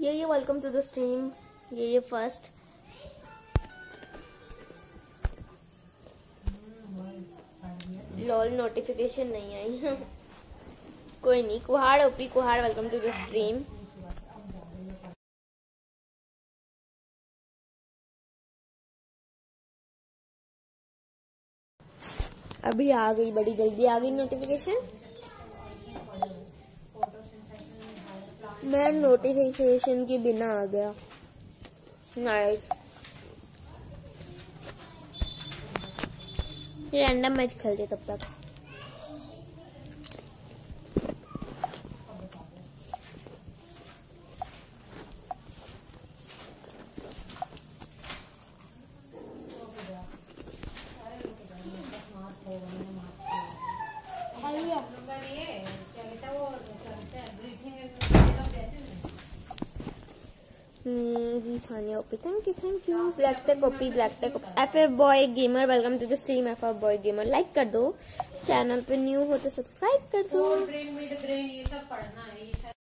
ये welcome to the stream. ये first lol notification नहीं आई। कोई नहीं। Kuhad OP Kuhad, welcome to the stream. अभी आ गई, बड़ी जल्दी आ गई नोटिफिकेशन। मैं नोटिफिकेशन के बिना आ गया। नाइस। रैंडम मैच खेलते तब तक। Sania OP, thank you. Black tech OP, black tech F boy gamer, welcome to the stream. F boy gamer like कर दो, चैनल पे न्यू हो तो सब्सक्राइब कर दो। ब्रेन मिड ब्रेन ये सब पढ़ना है।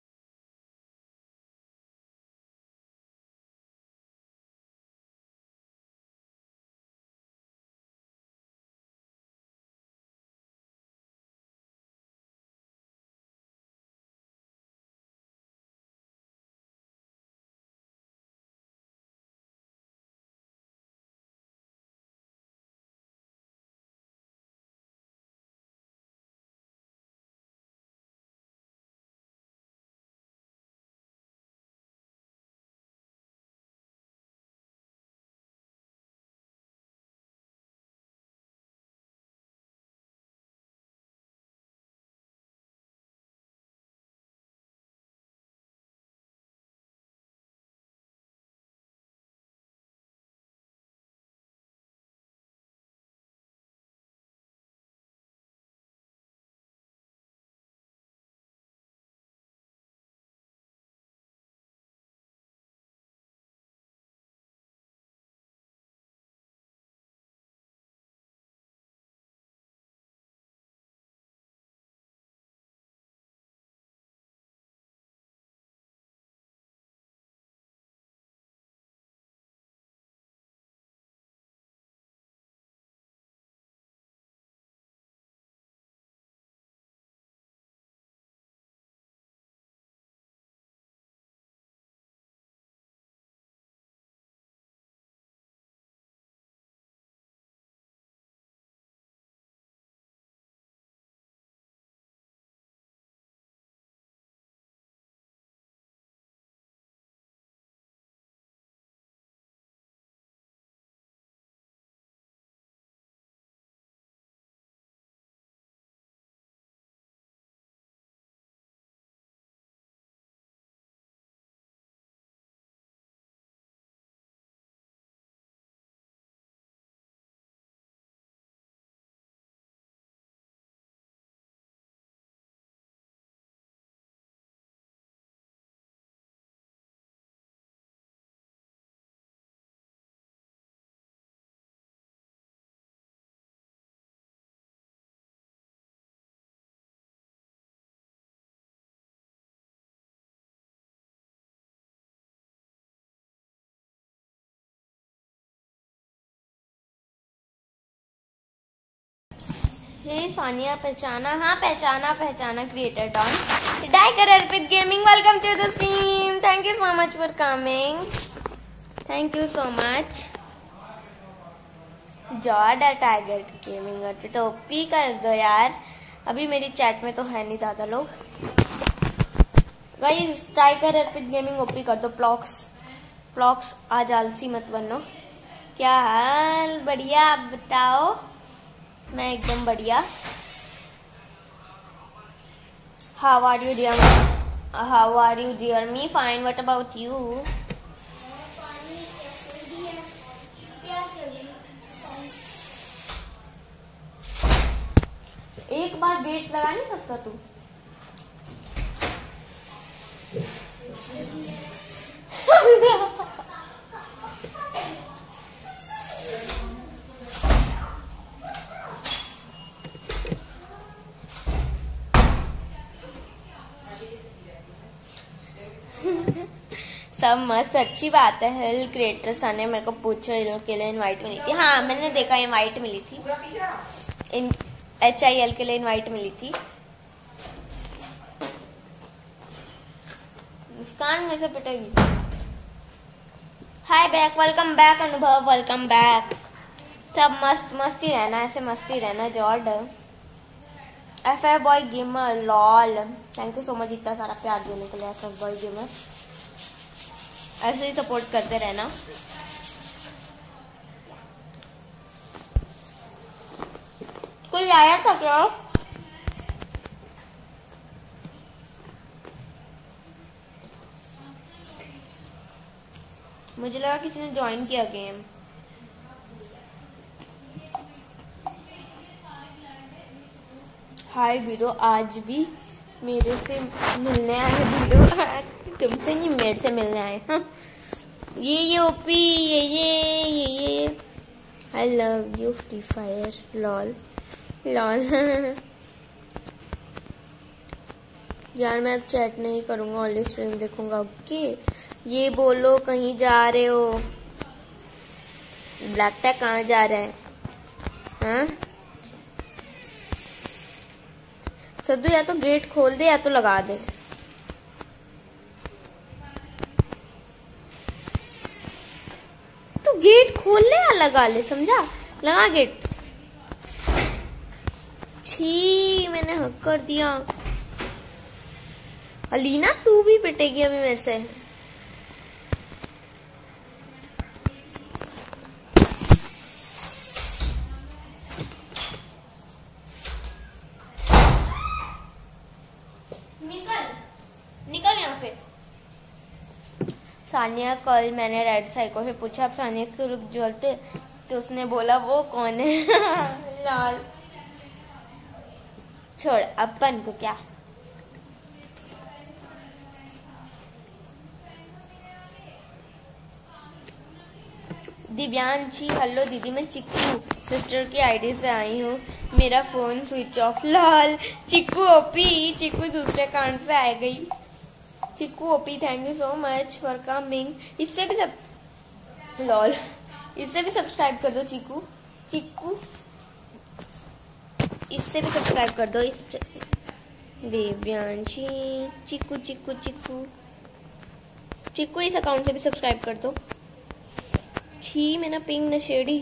हे सानिया पहचाना? हाँ पहचाना creator don tiger Arpit gaming, welcome to the stream. Thank you so much for coming, thank you so much. जॉर्ड टाइगर गेमिंग अर्पित ओपी कर दो यार। अभी मेरी चैट में तो है नहीं ज्यादा लोग। Guys tiger Arpit gaming OP कर दो। प्लॉक्स आज आलसी मत बनो। क्या हाल? बढ़िया, आप बताओ? मैं एकदम बढ़िया। How are you dear me? Fine, what about you? एक बार गेट लगा नहीं सकता तू? मस्त अच्छी बात है। हिल क्रिएटर्स ने मेरे को पूछो, हिल के लिए इनवाइट मिली थी। हाँ मैंने देखा इनवाइट मिली थी, HIL के लिए इनवाइट मिली थी। मुस्कान में से पिटेगी। Hi back, welcome back Anubhav, welcome back. सब मस्ती रहना, ऐसे मस्ती रहना जॉर्ड। FF boy gamer lol, thank you so much इतना सारा प्यार देने के लिए। FF बॉय गेमर ऐसे ही सपोर्ट करते रहना। कोई आया था क्या? मुझे लगा किसी ने ज्वाइन किया गेम। हाय वीरो, आज भी मेरे से मिलने आए वीरो। तुमसे नहीं, मेरे से मिलने आए। हाँ ये ओपी, ये I love you free fire lol lol. यार मैं अब चैट नहीं करूंगा, ओनली स्ट्रीम देखूंगा। ओके ये बोलो कहीं जा रहे हो? ब्लैक टैग कहाँ जा रहा है? हाँ सद्दू, या तो गेट खोल दे या तो लगा दे। तो गेट खोल ले या लगा ले, समझा? लगा गेट। छी मैंने हक कर दिया। अलीना तू भी पिटेगी अभी मेरे से। निकल यहाँ से। सानिया, कल मैंने रेड साइको से पूछा आप सानिया के रुक जलते, तो उसने बोला वो कौन है? लाल छोड़, अपन को क्या। दिव्यांशी, हेलो दीदी, मैं चिक्कू सिस्टर की आईडी से आई हूँ, मेरा फोन स्विच ऑफ। लाल चिक्कू ओपी, चिक्कू दूसरे अकाउंट से आ गई। Chikku OP, thank you so much for coming. इससे भी सब लॉल, इससे भी सब्सक्राइब कर दो चिक्कू। चिक्कू इससे भी सब्सक्राइब कर दो। इस दिव्यांशी, चिक्कू चिक्कू चिक्कू चिक्कू इस अकाउंट से भी सब्सक्राइब कर दो। छी मैंने पिंग नशेड़ी।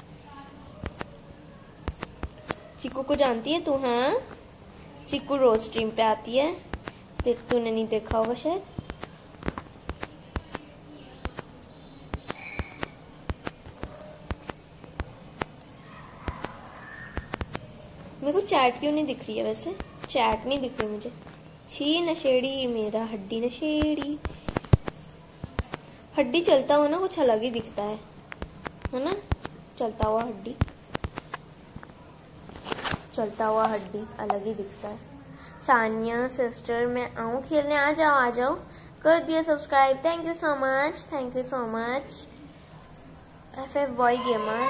चिक्कू को जानती है तू? हाँ चिक्कू रोज स्ट्रीम पे आती है, तूने नहीं देखा होगा शायद। मेरे को चैट क्यों नहीं दिख रही है? वैसे चैट नहीं दिख रही मुझे। छी नशेड़ी मेरा हड्डी नशेड़ी। हड्डी चलता हुआ ना कुछ अलग ही दिखता है ना? चलता हुआ हड्डी, चलता हुआ हड्डी अलग ही दिखता है। सानिया सिस्टर, मैं आऊँ खेलने? आ जाओ आ जाओ। कर दिया subscribe, thank you so much, thank you so much. FF boy gamer,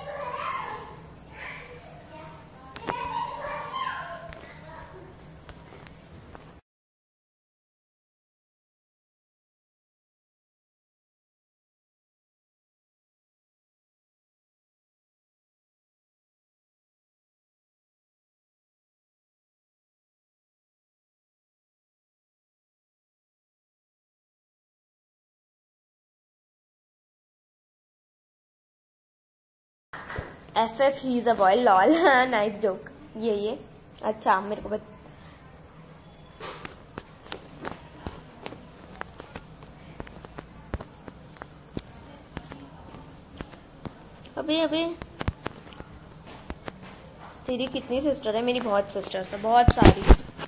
FF he is a boy lol. Nice joke. ये अच्छा मेरे को अबे तेरी कितनी सिस्टर है? मेरी बहुत सिस्टर्स है, बहुत सारी।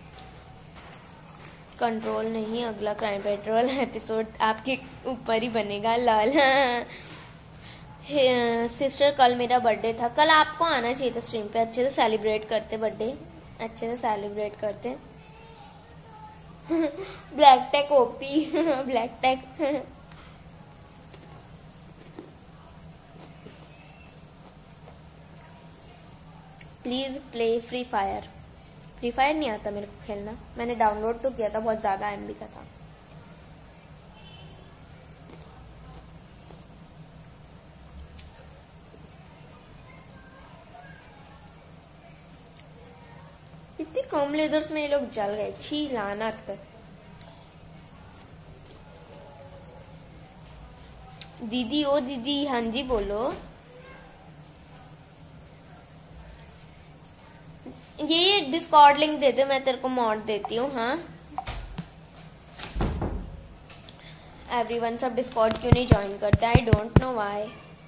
कंट्रोल नहीं, अगला क्राइम पेट्रोल एपिसोड आपके ऊपर ही बनेगा। लॉल। सिस्टर कल मेरा बर्थडे था, कल आपको आना चाहिए था स्ट्रीम पे, अच्छे से सेलिब्रेट करते बर्थडे, अच्छे से सेलिब्रेट करते। Black tech OP. Black tech. Please play free fire. Free fire नहीं आता मेरे को खेलना, मैंने डाउनलोड तो किया था, बहुत ज्यादा MB का था। कितनी कम लेदर्स में ये लोग जल गए, छी लानत। दीदी ओ दीदी, हाँ जी बोलो। ये डिस्कॉर्ड लिंक दे दे, मैं तेरे को मॉड देती हूँ। हाँ एवरीवन सब डिस्कॉर्ड क्यों नहीं ज्वाइन करते, I don't know why.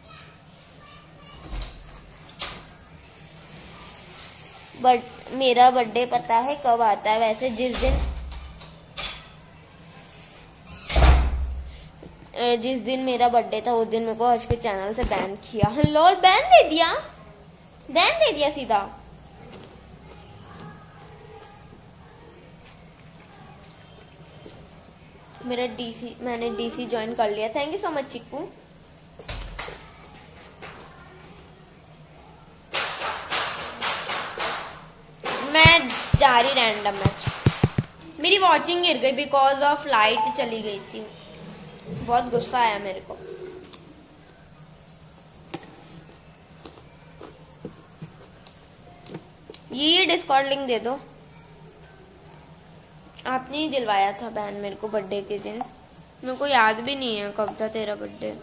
But मेरा बर्थडे पता है कब आता है वैसे, जिस दिन मेरा बर्थडे था उस दिन मेरे को हर्ष के चैनल से बैन किया। लॉल बैन दे दिया सीधा। मैंने डीसी ज्वाइन कर लिया। Thank you so much Chikku. मैं जा रही रैंडम मैच। मेरी वॉचिंग गिर गई बिकॉज ऑफ लाइट चली गई थी, बहुत गुस्सा आया मेरे को। ये डिस्कॉर्ड लिंक दे दो। आपने ही दिलवाया था बैन मेरे को बर्थडे के दिन, मेरे को याद भी नहीं है कब था तेरा बर्थडे।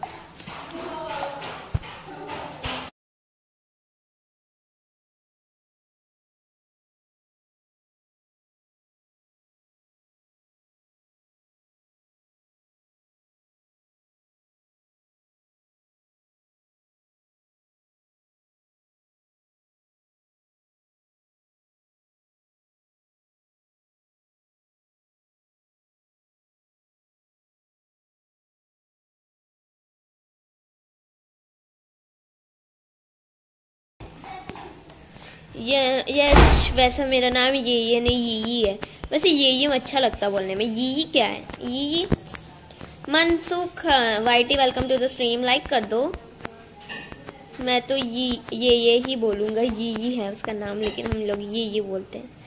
ये वैसा मेरा नाम ये नहीं यी है। वैसे ये अच्छा लगता बोलने में। यी क्या है? यी Mansukh YT welcome to the stream, like कर दो। मैं तो ये ही बोलूंगा, यी है उसका नाम, लेकिन हम लोग ये बोलते हैं।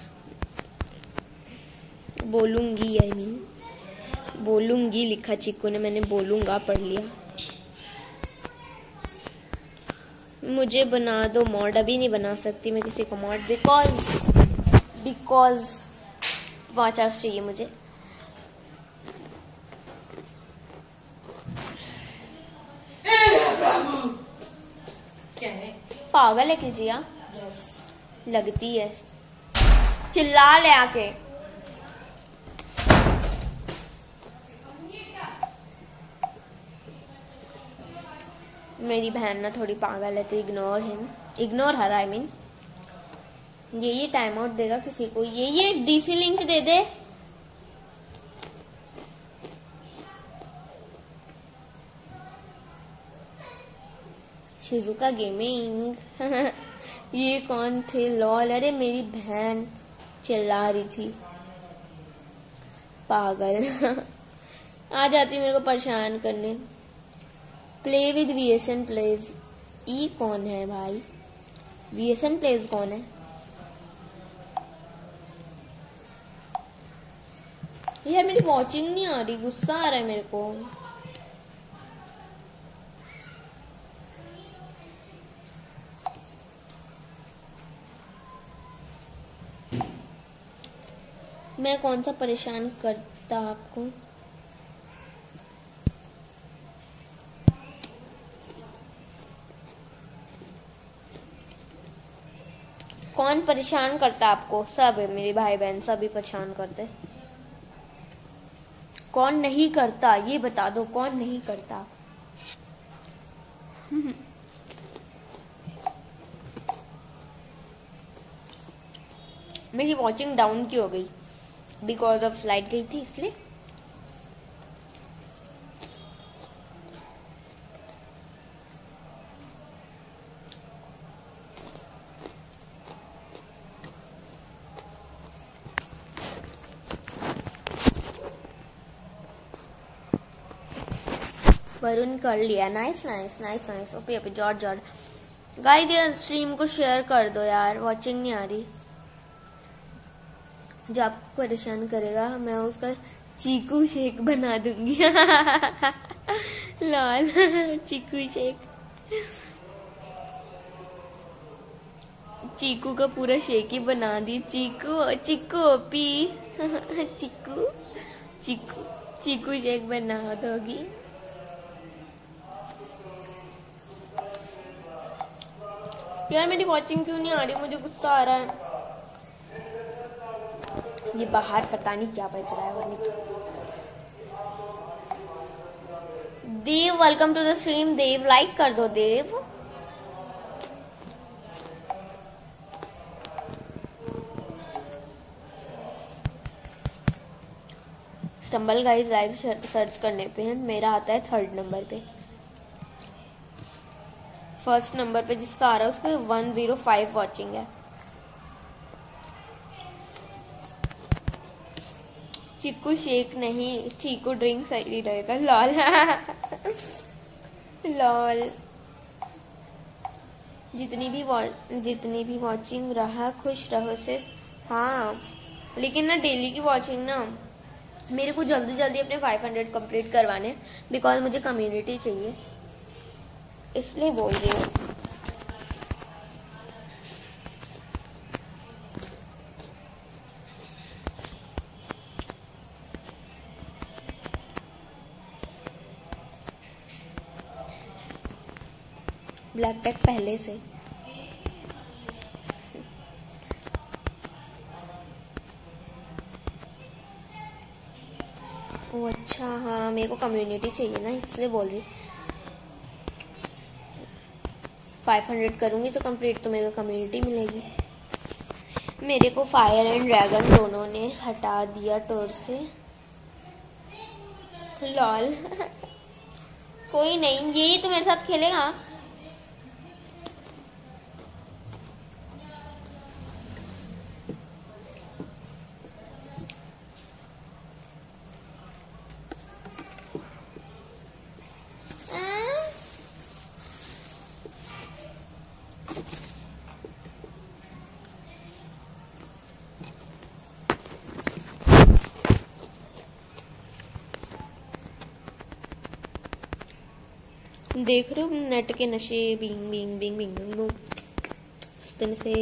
बोलूंगी आई मीन बोलूंगी लिखा चिक्कू ने, मैंने बोलूंगा पढ़ लिया। मुझे बना दो मॉड। अभी नहीं बना सकती मैं किसी को मॉड, बिकॉज वॉचर्स चाहिए मुझे। क्या है? पागल है कीजिए, लगती है। चिल्ला ले आके। मेरी बहन ना थोड़ी पागल है तो इग्नोर हर आई मीन। ये टाइम आउट देगा किसी को। ये डीसी लिंक दे दे। शिजुका गेमिंग ये कौन थे? लॉल। अरे मेरी बहन चिल्ला रही थी, पागल आ जाती मेरे को परेशान करने। Play with VSN plays. ई कौन है भाई? VSN प्लेज कौन है? यार मेरी वॉचिंग नहीं आ रही, गुस्सा आ रहा है मेरे को। मैं कौन सा परेशान करता आपको? कौन परेशान करता आपको? सब है मेरे भाई बहन, सभी परेशान करते। कौन नहीं करता ये बता दो, कौन नहीं करता? मेरी वॉचिंग डाउन क्यों हो गई? बिकॉज ऑफ लाइट गई थी इसलिए। वरुण कर लिया। Nice nice nice nice. OP OP George George. Guys यार स्ट्रीम को शेयर कर दो यार, वॉचिंग नहीं आ रही। जो आपको परेशान करेगा मैं उसका चीकू शेक बना दूंगी लॉल चीकू शेक। चीकू का पूरा शेक ही बना दी। चीकू चिक्कू ओपी चिक्कू चिक्कू चीकू शेक बना दोगी। यार मेरी वॉचिंग क्यों नहीं आ रही, मुझे गुस्सा आ रहा है। ये बाहर पता नहीं क्या बज रहा है। Dev welcome to the stream. Dev like कर दो Dev. Stumble guys live search करने पे है, मेरा आता है 3rd नंबर पे। 1st नंबर पे जिसका आ रहा है उसके 105 वॉचिंग है। चीकू शेक नहीं, चीकू ड्रिंक सही रहेगा। Lol lol. जितनी भी वॉचिंग रहा खुश रहो से। हाँ लेकिन ना डेली की वॉचिंग ना मेरे को जल्दी जल्दी अपने 500 कंप्लीट करवाने, बिकॉज मुझे कम्युनिटी चाहिए, इसलिए बोल रही हूँ। ब्लैक टैग पहले से। ओ अच्छा, हाँ मेरे को कम्युनिटी चाहिए ना, इसलिए बोल रही। 500 करूंगी तो कंप्लीट, तो मेरे को कम्युनिटी मिलेगी। मेरे को फायर एंड ड्रैगन दोनों ने हटा दिया टोर से। लॉल कोई नहीं, यही तो मेरे साथ खेलेगा। देख रहे हो नेट के नशे। Bing bing bing bing bing इस तरह से।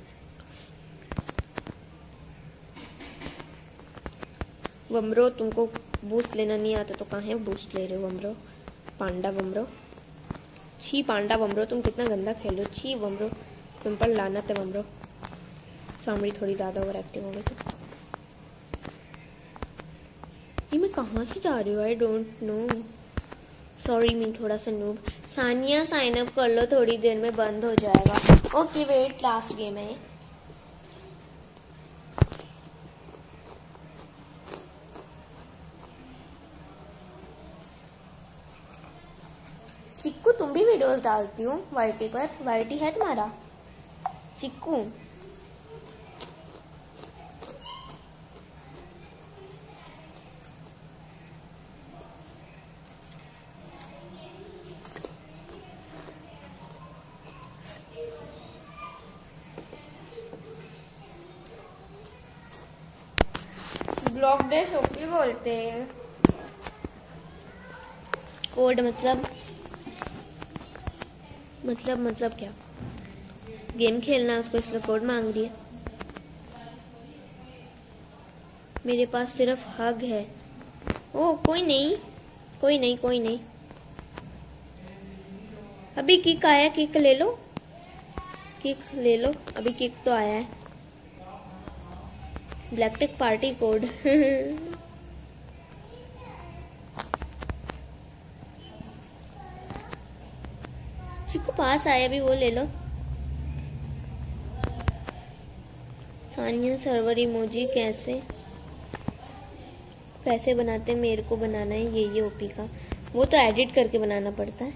वमरो तुमको बूस्ट लेना नहीं आता तो कहाँ है बूस्ट ले रहे हो वमरो। पांडा वमरो, छी पांडा वमरो, तुम कितना गंदा खेल रहे हो। छी वमरो, तुम पर लानत है वमरो। सामरी थोड़ी ज्यादा ओवर एक्टिव हो गई। तो ये मैं कहाँ से जा रही हूँ, आई डोंट नो, सॉरी मैं थोड़ा सा नूब। सानिया साइन अप कर लो, थोड़ी देर में बंद हो जाएगा। ओके वेट, लास्ट गेम है। चिक्कू तुम भी वीडियोस डालती हो वाईटी पर? वाईटी है तुम्हारा चिक्कू? ब्लॉक डे शोपी बोलते हैं। कोड मतलब क्या? गेम खेलना है उसको, इसलिए कोड मांग रही है। मेरे पास सिर्फ हग है। ओ कोई नहीं कोई नहीं कोई नहीं। अभी किक आया, किक ले लो, किक ले लो, अभी किक तो आया है। Black tech party code Chikku पास आया, भी वो ले लो। सानिया सर्वर इमोजी कैसे बनाते, मेरे को बनाना है ये ओपी का, वो तो एडिट करके बनाना पड़ता है।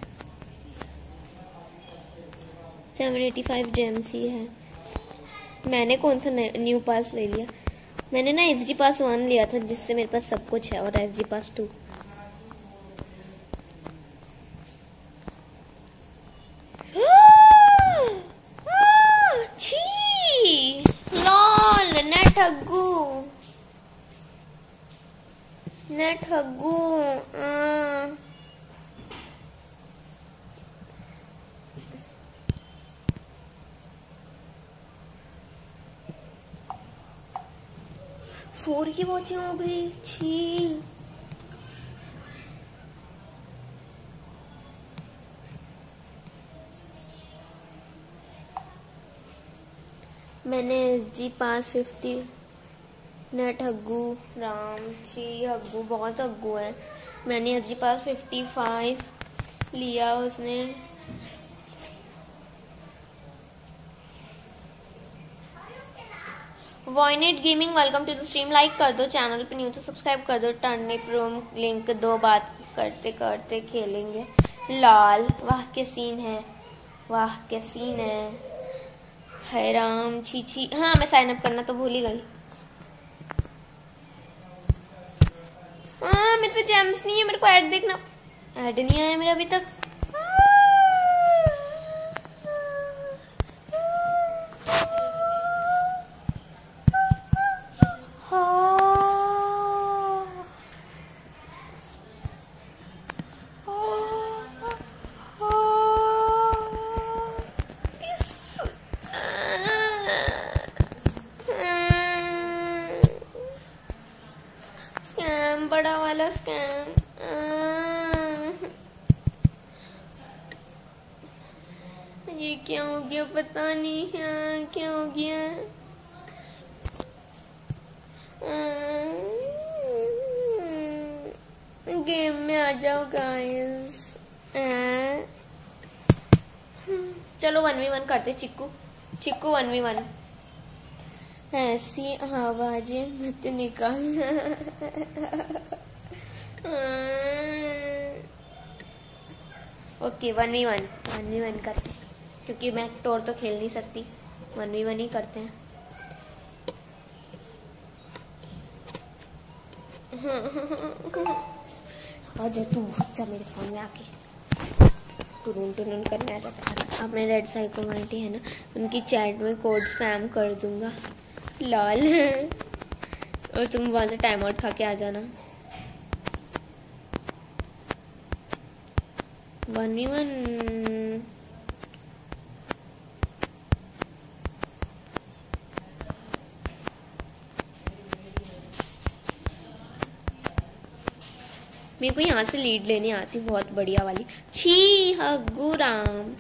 785 जेम्स ही है। मैंने कौन सा न्यू पास ले लिया? मैंने ना एसजी पास 1 लिया था, जिससे मेरे पास सब कुछ है, और एसजी पास 2। छी लॉल नेट हग्गू। 4 की वॉचिंग हो गई। छी, मैंने जी पास 50 नेट हग्गू राम छी हग्गू बहुत हग्गू है। मैंने एच जी पास 55 लिया। उसने वॉइनेट gaming welcome to the stream. Like कर दो, चैनल पे न्यू तो सब्सक्राइब कर दो। टर्निप रूम लिंक दो, बात करते करते खेलेंगे। लाल वाह के सीन है, वाह के सीन है। हाय राम छी। हाँ मैं साइन अप करना तो भूल ही गई। हाँ मेरे पे जेम्स नहीं है, मेरे को ऐड देखना। ऐड नहीं आया मेरा अभी तक। स्कैम, बड़ा वाला स्कैम। ये क्या हो गया पता नहीं है, क्या हो गया। गेम में आ जाओ गाइस। चलो 1v1 करते। चिक्कू 1v1। ऐसी आवाजें मत निकालना। ओके 1v1 करते, क्योंकि मैं टोर तो खेल नहीं सकती। 1v1 ही करते हैं। आजा तू, जा मेरे फोन में आके टुन करने आ जाता है। अपने रेड साइको माइटी है ना, उनकी चैट में कोड स्पैम कर दूंगा। लाल और तुम वहां से टाइम आउट खा के आ जाना। 1v1 मेरे को यहाँ से लीड लेने आती बहुत बढ़िया वाली। छी हग्गू राम।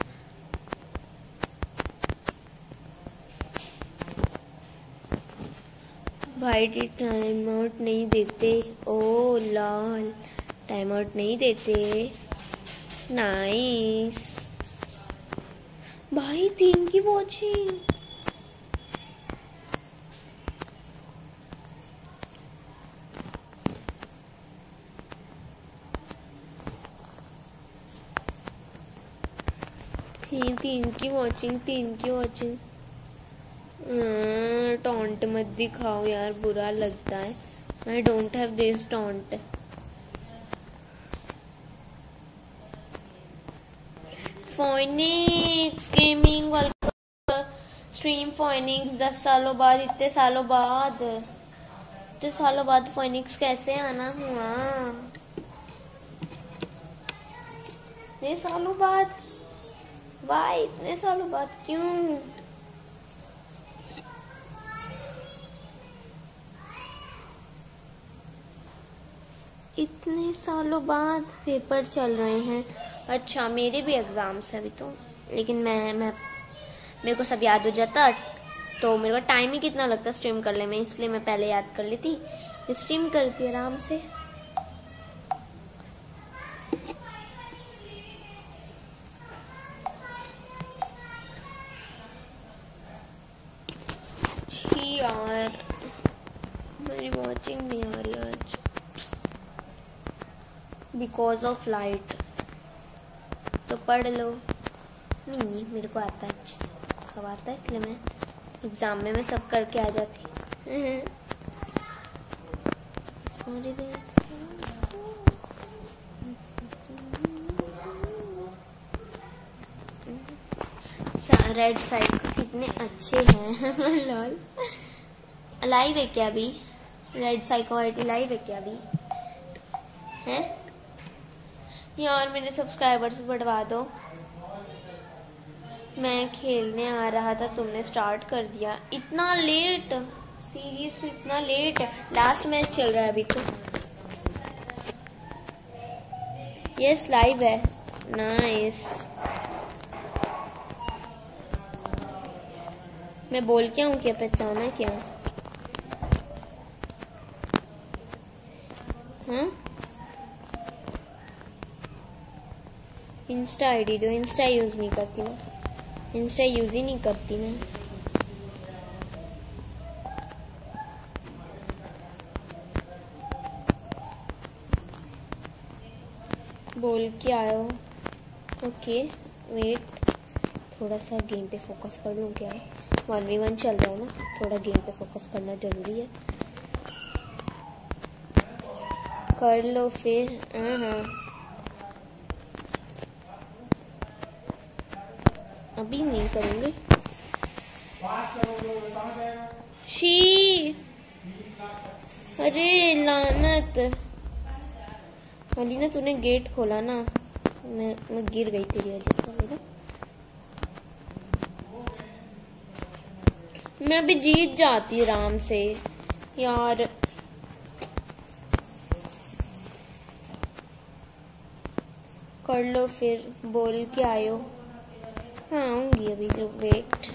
भाई टाइम आउट नहीं देते। ओ लाल टाइम आउट नहीं देते। नाइस भाई 3 की वॉचिंग। तीन की वॉचिंग। टॉन्ट मत दिखाओ यार, बुरा लगता है। I don't have this taunt. Phoenix gaming stream. Phoenix 10 सालों बाद, इतने सालों बाद फोनिक्स कैसे आना हुआ? इतने सालों बाद भाई, इतने सालों बाद क्यों? इतने सालों बाद पेपर चल रहे हैं। अच्छा मेरे भी एग्जाम्स है अभी तो, लेकिन मेरे को सब याद हो जाता तो मेरे को टाइम ही कितना लगता स्ट्रीम करने में, इसलिए मैं पहले याद कर लेती, स्ट्रीम करती आराम से। यार मेरी वॉचिंग नहीं आ रही आज बिकॉज ऑफ लाइट। तो पढ़ लो। नहीं मेरे को आता है, सब आता है, इसलिए मैं एग्जाम में मैं सब करके आ जाती। रेड साइड कितने अच्छे हैं। लॉल लाइव है क्या अभी? रेड साइकोआइटी लाइव है क्या अभी? हैं यार मेरे सब्सक्राइबर्स बढ़वा दो। मैं खेलने आ रहा था, तुमने स्टार्ट कर दिया इतना लेट। सीरियसली इतना लेट? लास्ट मैच चल रहा है अभी तो। यस लाइव है। नाइस। मैं बोल क्या हूँ? क्या पहचाना क्या? हाँ, इंस्टा आईडी दो। इंस्टा यूज नहीं करती मैं, इंस्टा यूज ही नहीं करती मैं। बोल के आए हो? ओके वेट, थोड़ा सा गेम पे फोकस कर लूँ क्या? 1v1 चल रहा है ना, थोड़ा गेम पे फोकस करना जरूरी है। कर लो फिर। हाँ, अभी नहीं करूँगी। शी, अरे लानत अलीना, तूने गेट खोला ना, मैं गिर गई तेरी वजह से ना। मैं अभी जीत जाती आराम से यार। कर लो फिर। बोल के आयो? हाँ आऊंगी अभी, जो वेट।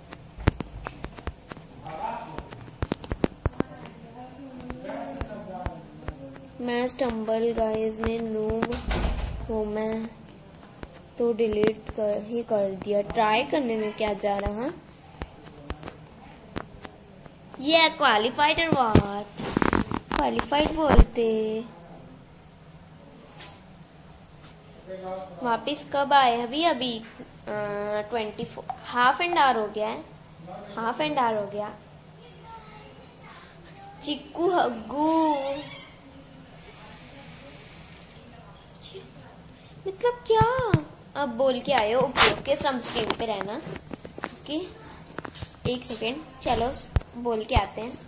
मैं स्टम्बल गाइस में नूब हूँ, मैं तो डिलीट कर दिया। ट्राई करने में क्या जा रहा? ये क्वालिफाइड और व्हाट? क्वालिफाइड बोलते। वापिस कब आए? अभी 24 हाफ एंड आवर हो गया है। हाफ एंड आवर हो गया। चिक्कू हग्गू मतलब क्या? अब बोल के आए हो? ओके ओके, सब स्ट्रीम पे रहना। ओके एक सेकेंड, चलो बोल के आते हैं।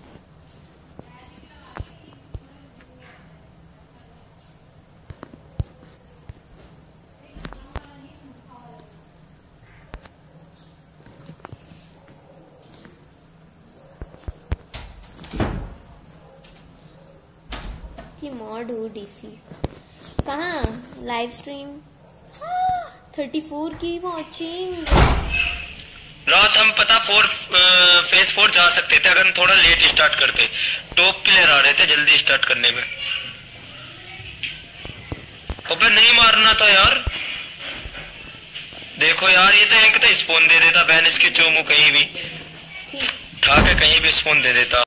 कि मॉड हो डीसी कहाँ? लाइव स्ट्रीम 34 की वॉचिंग। रात हम पता फेज 4 जा सकते थे अगर हम थोड़ा लेट स्टार्ट करते। टॉप प्लेयर आ रहे थे जल्दी स्टार्ट करने में। अबे नहीं मारना था यार। देखो यार, ये तो एक तो स्पॉन दे देता बहन इसके चोमू, कहीं भी ठा के कहीं भी स्पॉन दे देता।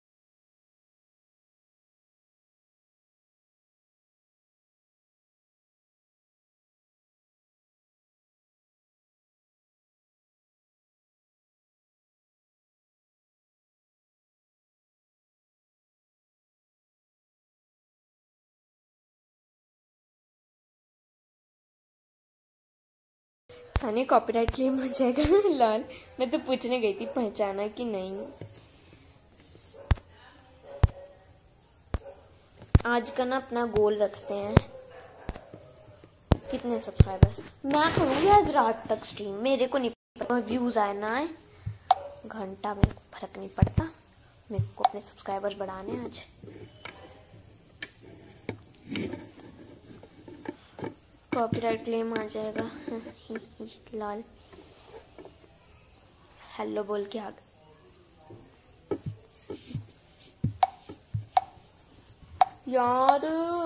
सानी कॉपीराइट क्लेम हो जाएगा। लाल, मैं तो पूछने गई थी पहचाना कि नहीं। आज का ना अपना गोल रखते हैं, कितने सब्सक्राइबर्स। मैं करूंगी आज रात तक स्ट्रीम, मेरे को नहीं पता व्यूज आए ना आए, घंटा मेरे को फर्क नहीं पड़ता। मेरे को अपने सब्सक्राइबर्स बढ़ाने आज। कॉपीराइट क्लेम आ जाएगा। लाल हेलो बोल के आ यार,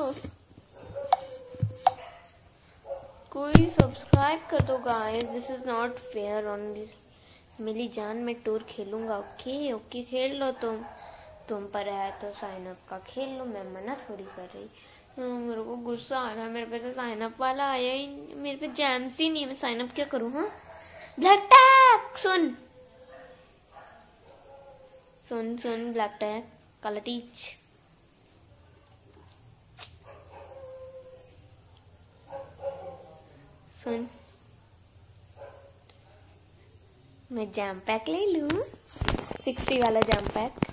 कोई सब्सक्राइब कर दो guys, this is not fair on मिली जान। मैं टूर खेलूंगा। ओके ओके खेल लो तुम पर है तो साइन अप का खेल लो, मैं मना थोड़ी कर रही। मेरे को गुस्सा आ रहा है, मेरे पे तो साइन अप वाला आया ही, मेरे पे जैम्स ही नहीं है। मैं साइन अप क्या करूं? हाँ ब्लैक टैग सुन सुन सुन, ब्लैक टैग काला टीच। सुन, मैं जैम पैक ले लूं, 60 वाला जैम पैक।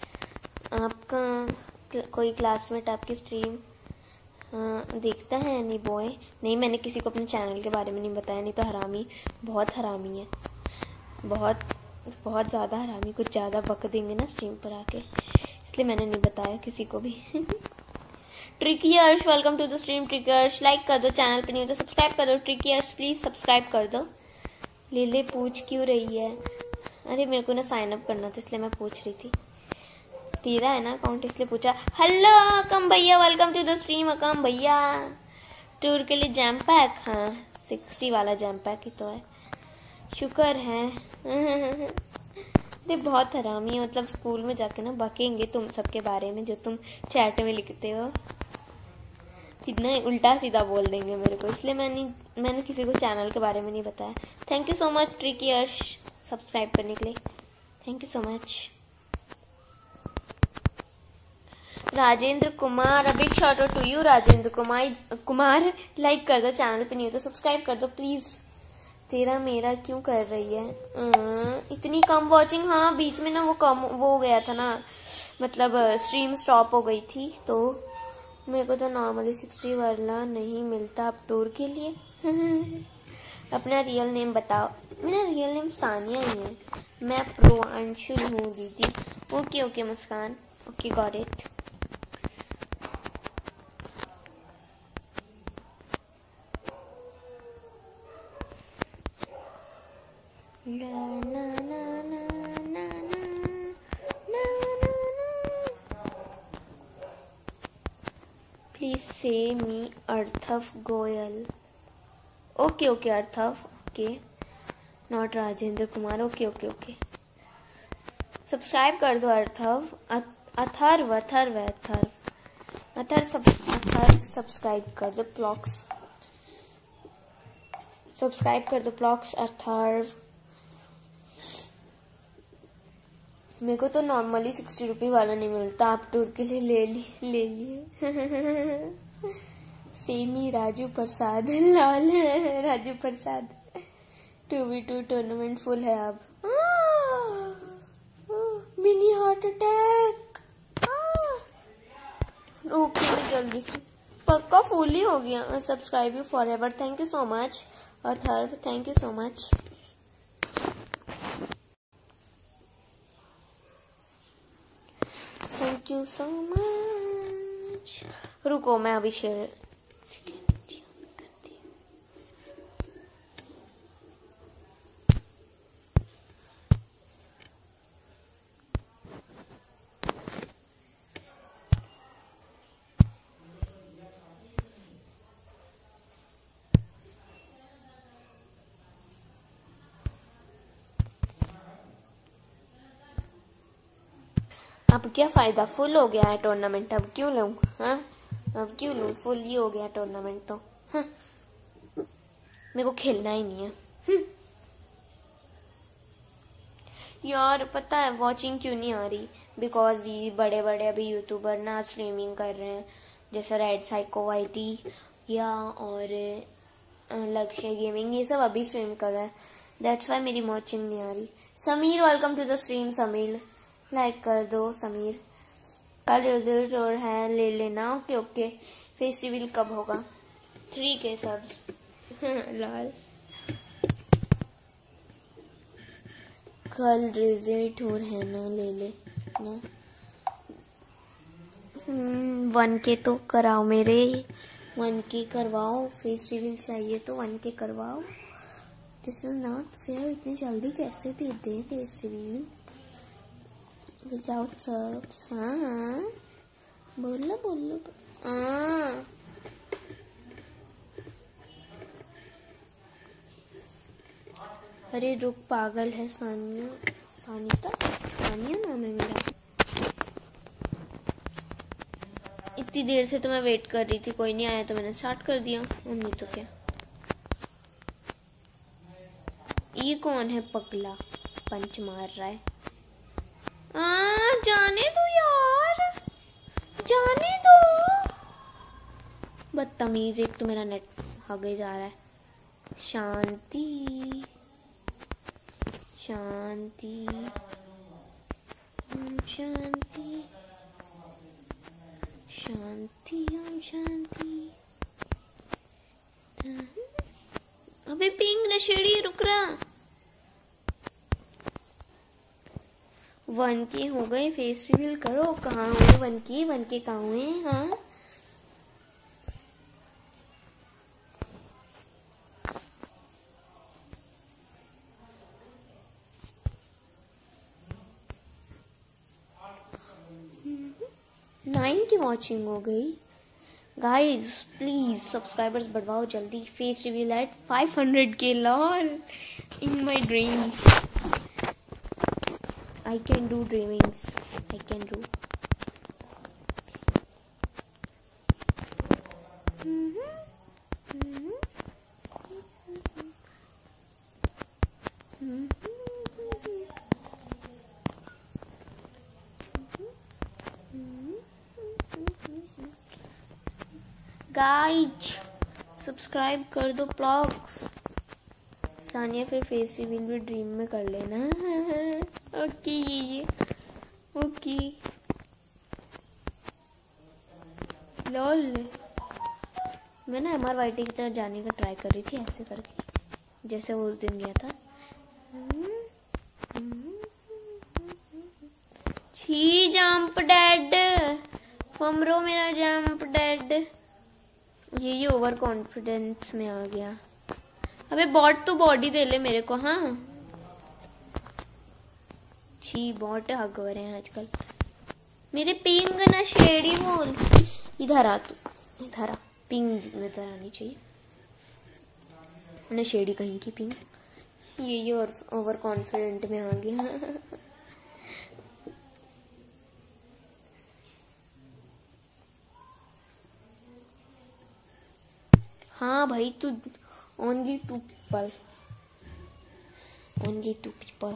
आपका कोई क्लासमेट आपकी स्ट्रीम देखता है एनी बॉय? नहीं, मैंने किसी को अपने चैनल के बारे में नहीं बताया, नहीं तो हरामी, बहुत हरामी है, बहुत बहुत ज़्यादा हरामी, कुछ ज़्यादा बक देंगे ना स्ट्रीम पर आके, इसलिए मैंने नहीं बताया किसी को भी। Tricky Arsh, welcome to the stream. Tricky Arsh, like कर दो, चैनल पे नहीं हो तो सब्सक्राइब कर दो। ट्रिकी अर्श प्लीज सब्सक्राइब कर दो। ले पूछ क्यों रही है? अरे मेरे को ना साइन अप करना था इसलिए मैं पूछ रही थी। तेरा है ना अकाउंट इसलिए पूछा। हेलो अकम भैया, welcome to the stream. Akam भैया टूर के लिए जैम पैक, हाँ 60 वाला जैम पैक ही तो है, शुक्र है। अरे बहुत हरामी है, मतलब स्कूल में जाके ना बकेंगे तुम सबके बारे में जो तुम चैट में लिखते हो, कितना उल्टा सीधा बोल देंगे मेरे को, इसलिए मैंने किसी को चैनल के बारे में नहीं बताया। Thank you so much tricky Arsh subscribe करने के लिए, thank you so much. Rajendra Kumar, a big shout out to you Rajendra Kumar. Like कर दो, चैनल पे नहीं हो तो सब्सक्राइब कर दो प्लीज। तेरा मेरा क्यों कर रही है? इतनी कम वॉचिंग। हाँ बीच में ना वो हो गया था ना, मतलब स्ट्रीम स्टॉप हो गई थी, तो मेरे को तो नॉर्मली 60 वाला नहीं मिलता अब टूर के लिए। अपना रियल नेम बताओ। मेरा रियल नेम सानिया ही है, मैं प्रो अंशुल हूँ दीदी। Okay Muskan, okay got it. Please say me अर्थव गोयल। ओके अर्थव, okay not Rajendra Kumar. Okay subscribe कर दो अर्थव। अथर्व सब्सक्राइब कर दो प्लॉक्स, सब्सक्राइब कर दो प्लॉक्स अर्थर्व। मेरे को तो नॉर्मली 60 रुपये वाला नहीं मिलता, आप टूर के लिए ले लिए। सेमी राजू प्रसाद, लाल Raju Prasad. 2v2 tournament full है अब। Mini heart attack. ओके मैं जल्दी से, पक्का फुल ही हो गया। Subscribe you forever, thank you so much Atharva, thank you so much. Thank you so much. रुको मैं अभी शेयर करती हूँ। अब क्या फायदा, फुल हो गया है टूर्नामेंट, अब क्यों लूं? हाँ अब क्यों लूं, फुल ही हो गया टूर्नामेंट तो। हाँ मेरे को खेलना ही नहीं है। यार पता है वॉचिंग क्यों नहीं आ रही? बिकॉज ये बड़े बड़े अभी यूट्यूबर ना स्ट्रीमिंग कर रहे हैं, जैसे रेड साइको वाईटी या और लक्ष्य गेमिंग, ये सब अभी स्ट्रीम कर रहे हैं, दैट्स वाई मेरी वॉचिंग नहीं आ रही। Sameer welcome to the stream. Sameer like कर दो समीर। कल रिजल्ट और है, ले लेना। ओके फेस रिवील कब होगा? 3K subs. लाल कल रिजल्ट और है ना, ले ले ना। 1K तो कराओ मेरे, 1K करवाओ। फेस रिवील चाहिए तो 1K करवाओ। दिस इज नॉट फेयर, इतनी जल्दी कैसे दे दे फेस रिवील विदाउट सब्स? हाँ बोलो। अरे रुक, पागल है सानिया नाम है मेरा। इतनी देर से तो मैं वेट कर रही थी, कोई नहीं आया तो मैंने स्टार्ट कर दिया, नहीं तो क्या। ये कौन है पगला, पंच मार रहा है? जाने दो यार, जाने दो। बदतमीज, एक तो मेरा नेट आगे जा रहा है। शांति शांति शांति शांति शांति। अबे पिंग नशेड़ी रुक रहा। 1K हो गए, फेस रिवील करो। कहाँ हुए 1K कहाँ हुए? हाँ, नाइन की वॉचिंग हो गई। गाइज प्लीज सब्सक्राइबर्स बढ़वाओ जल्दी। Face reveal at 500K lol in my dreams. I can do dreamings, I can do. Guys subscribe कर दो ब्लॉग्स। सानिया फिर फेस रिवील भी ड्रीम में कर लेना। Okay okay lol. मैं ना MRYT की तरफ जाने का ट्राई कर रही थी ऐसे करके, जैसे वो उस दिन गया था। छी जंप डेड फमरो, मेरा जंप डेड। ये ओवर कॉन्फिडेंस में आ गया। अबे बॉट तो बॉडी दे ले मेरे को। हाँ छी बॉट हग हो रहे हैं आजकल मेरे। पिंग ना शेडी बोल। इधर आ तू, इधर आ। पिंग नजर आनी चाहिए ना, शेडी कहीं की पिंग। ये और ओवर कॉन्फिडेंट में आ गया। हाँ भाई तू ओनली 2 people, ओनली 2 people।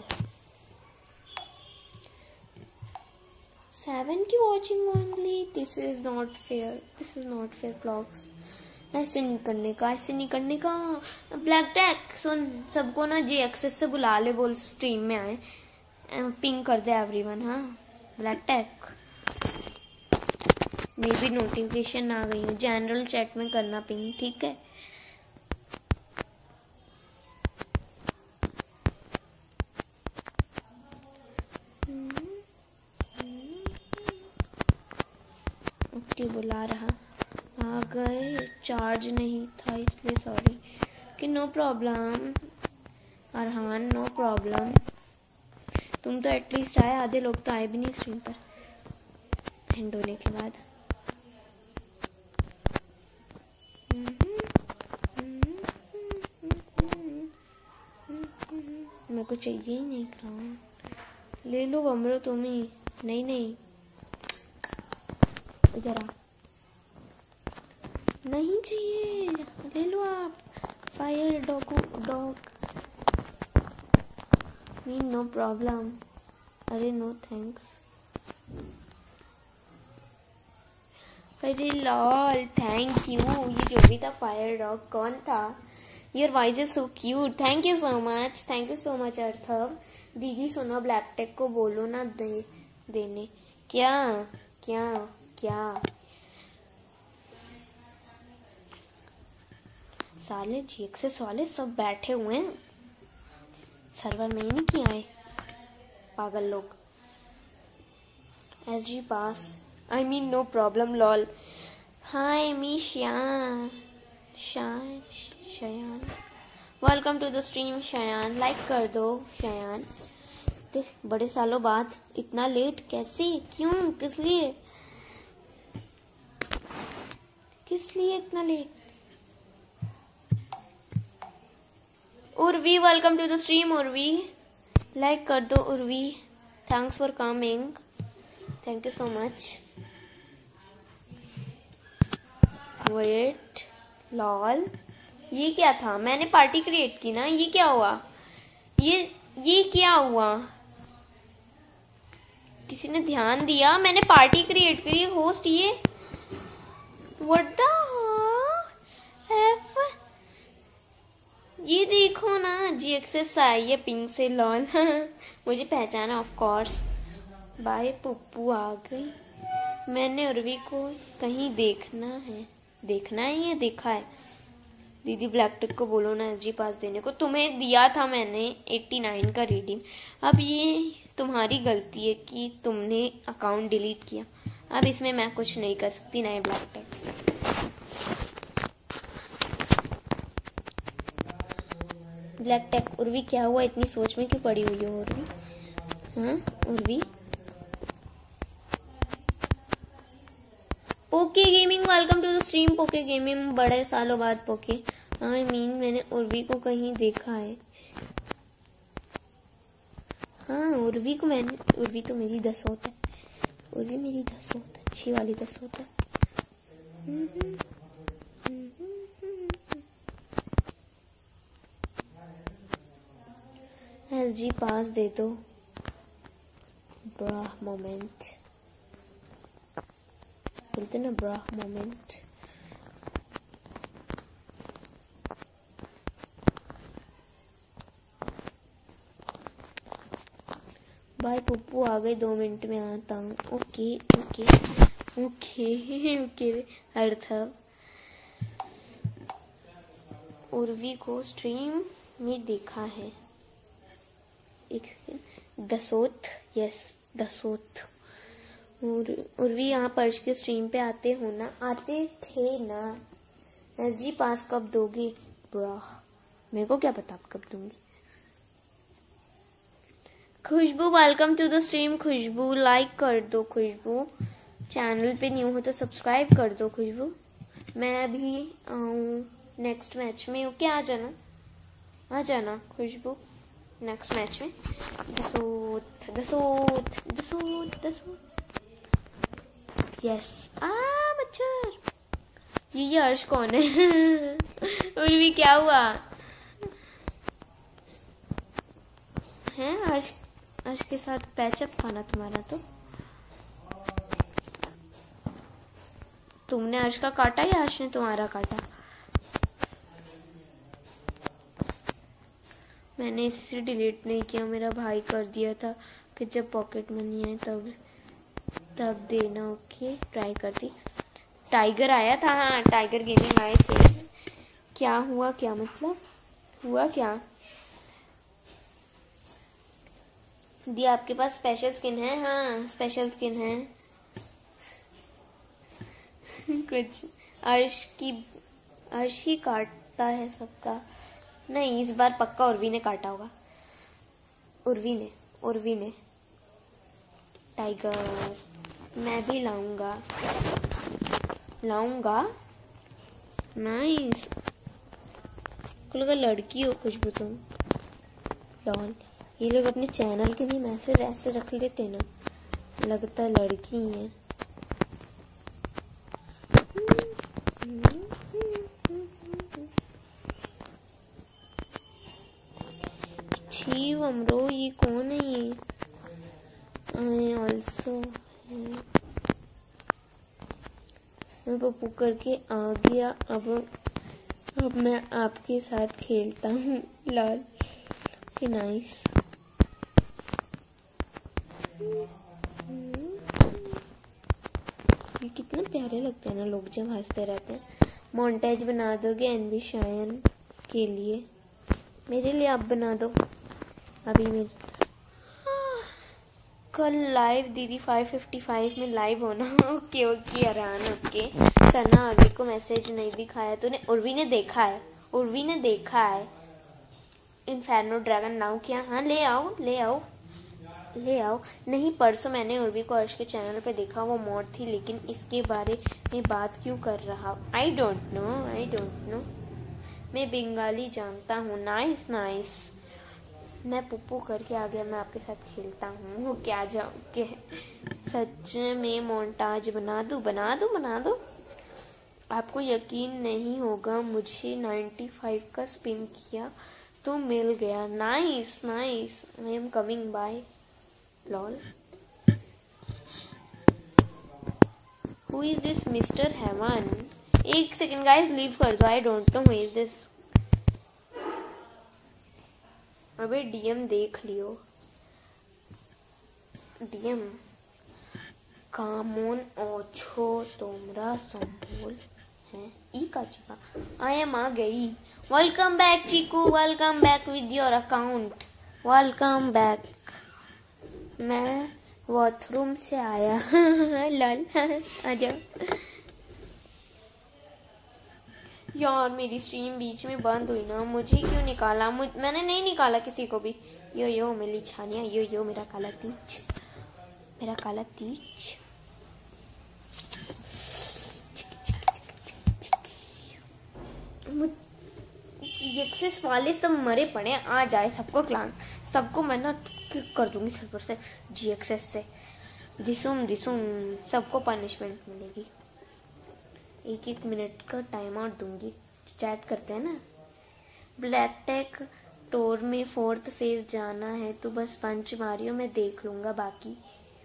7 की watching only. This is not fair, this is not fair vlogs. ऐसे नहीं करने का, ऐसे नहीं करने का। ब्लैक टैक सुन, सबको ना जी एक्सेस से बुला ले, बोल स्ट्रीम में आए, पिंग कर दे एवरीवन। हाँ ब्लैक टैक मे भी नोटिफिकेशन आ गई है, जनरल चैट में करना पिंग, ठीक है। ओके बुला रहा, आ गए। चार्ज नहीं था इसलिए सॉरी। कि no problem Arhan, no problem. तुम तो एटलीस्ट आए, आधे लोग तो आए भी नहीं स्ट्रीम पर एंड होने के बाद। मेरे को चाहिए ही नहीं क्राउन। ले लो वमरो तुम ही। नहीं नहीं इधर आ, नहीं चाहिए, ले लो आप। Fire dog mean no problem. अरे नो थैंक्स। अरे लॉल थैंक यू। ये जो भी था फायर डॉग कौन था? Your voice is so cute, thank you so much, thank you so much अर्थव। दीदी सुनो ब्लैक टेक को बोलो ना देने। क्या क्या क्या साले GXS वाले सब बैठे हुए हैं, सर्वर में ही नहीं किया है पागल लोग। SG pass, I mean no problem lol. Hi me Shayan, welcome to the stream Shayan. Like कर दो शयान। बड़े सालों बाद इतना लेट कैसे, क्यों, किस लिए इतना late? Urvi welcome to the stream. Urvi like कर दो Urvi. Thanks for coming, thank you so much. Wait lol, ये क्या था? मैंने पार्टी क्रिएट की ना, ये क्या हुआ? ये क्या हुआ? किसी ने ध्यान दिया? मैंने पार्टी क्रिएट करी, होस्ट ये व्हाट द एफ। ये देखो ना GXS आई है पिंक से लॉल। मुझे पहचाना ऑफ कोर्स। बाय पुप्पू आ गई। मैंने उर्वी को कहीं देखना है या देखा है? दीदी ब्लैक टिक को बोलो ना एसजी पास देने को। तुम्हें दिया था मैंने 89 का रीडिंग। अब ये तुम्हारी गलती है कि तुमने अकाउंट डिलीट किया। अब इसमें मैं कुछ नहीं कर सकती। नए black tick black tech. Urvi क्या हुआ, इतनी सोच में क्यों पड़ी हुई हो उर्वी? हाँ Urvi. Poke gaming welcome to the stream. Poke gaming बड़े सालों बाद पोके। आई मीन मैंने उर्वी को कहीं देखा है। हाँ उर्वी को मैंने, उर्वी तो मेरी दसोत है। उर्वी मेरी दसोत, अच्छी वाली दसोत है। एसजी पास दे दो। ब्राह मोमेंट बोलते ना, ब्राह मोमेंट। भाई पुप्पू आ गए, 2 मिनट में आता हूँ। Okay okay okay okay. अर्थव उर्वी को स्ट्रीम में देखा है। एक दसोत, यस दसोत। और उर्वी यहाँ पर्श के स्ट्रीम पे आते हो ना? आते थे ना। एसजी पास कब दोगे? ब्राह मेरे को क्या पता आप कब दूंगी। Khushboo welcome to the stream. Khushboo like कर दो। खुशबू चैनल पे न्यू हो तो सब्सक्राइब कर दो। खुशबू मैं अभी आऊँ नेक्स्ट मैच में। ओके आ जाना, आ जाना खुशबू नेक्स्ट मैच में। दसोत दसोत दसोत दसोत। यस मच्छर। ये अर्श कौन है? उर्वी क्या हुआ है? अर्श के साथ पैचअप खाना तुम्हारा। तो तुमने अर्श का काटा या अर्श ने तुम्हारा काटा? मैंने इसे डिलीट नहीं किया, मेरा भाई कर दिया था कि जब पॉकेट मनी आए तब देना। ओके ट्राई करती। टाइगर आया था, हाँ टाइगर गेमिंग आए थे। क्या हुआ, क्या मतलब हुआ क्या? दी आपके पास स्पेशल स्किन है? हाँ स्पेशल स्किन है। कुछ अर्श ही काटता है सबका। नहीं इस बार पक्का उर्वी ने काटा होगा। उर्वी ने टाइगर मैं भी लाऊंगा नाइस। को लगा लड़की हो खुशबू तुम। लॉल ये लोग अपने चैनल के भी मैसेज ऐसे रख लेते ना, लगता है लड़की है। छी अमरो ये कौन है? ये आई ऑल्सो मैं पप्पू करके आ गया। अब मैं आपके साथ खेलता हूँ। लाल कि नाइस। ये कितने प्यारे लगते हैं ना लोग जब हंसते रहते हैं। मोन्टेज बना दोगे एनबी शायन के लिए? मेरे लिए आप बना दो। अभी मेरे कल लाइव दीदी 5:55 में लाइव होना। Okay okay Aran okay. Sana अभी को मैसेज नहीं दिखाया तूने? उर्वी ने देखा है। इन्फेर्नो ड्रैगन नाउ किया? हाँ ले आओ। नहीं परसों मैंने उर्वी को अर्श के चैनल पे देखा, वो मॉड थी, लेकिन इसके बारे में बात क्यों कर रहा? I don't know. मैं बंगाली जानता हूँ। नाइस। मैं पुप्पू करके आ गया, मैं आपके साथ खेलता हूँ। क्या जाओ सच में मोन्टाज बना दो। आपको यकीन नहीं होगा, मुझे 95 का स्पिन किया तो मिल गया। Nice. I am coming bye. Lol who is this mister heaven? एक सेकेंड गाइस लीव कर दो। I don't know who is this. अबे डीएम देख लियो। डीएम कामोन ओछो तोमरा संबोल है ई का चिपा आई एम आ गई। Welcome back Chiku, welcome back with your account, welcome back. मैं बाथरूम से आया लल आ जाओ। यार मेरी स्ट्रीम बीच में बंद हुई ना, मुझे क्यों निकाला? मैंने नहीं निकाला किसी को भी। यो मेरी छानिया, यो मेरा काला तीज, मेरा काला तीज। एक्सेस वाले सब मरे पड़े, आ जाए सबको क्लास, सबको मैं ना कर दूंगी सर्वर से, GXS से दिसुम सबको पनिशमेंट मिलेगी। 1-1 मिनट का टाइम आउट दूंगी। चैट करते हैं ना। ब्लैक टेक टोर में 4th फेज जाना है तो बस पंच मारियो में देख लूंगा बाकी।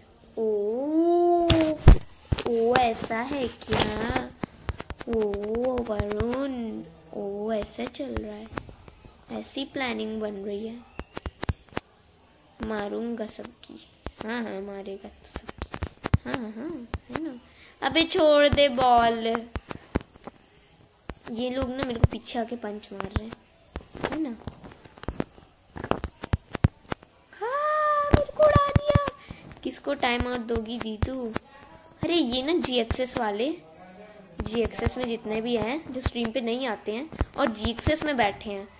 ओ ऐसा है क्या? ओ वरुण, ओ ऐसा चल रहा है, ऐसी प्लानिंग बन रही है। मारूंगा सबकी। हाँ मारेगा तो सबकी। हाँ है ना। अबे छोड़ दे बॉल। ये लोग ना मेरे को पीछे आके पंच मार रहे हैं, है ना। हाँ मेरे को उड़ा दिया। किसको टाइम आउट दोगी जीतू? अरे ये ना GXS वाले, GXS में जितने भी हैं जो स्ट्रीम पे नहीं आते हैं और GXS में बैठे हैं,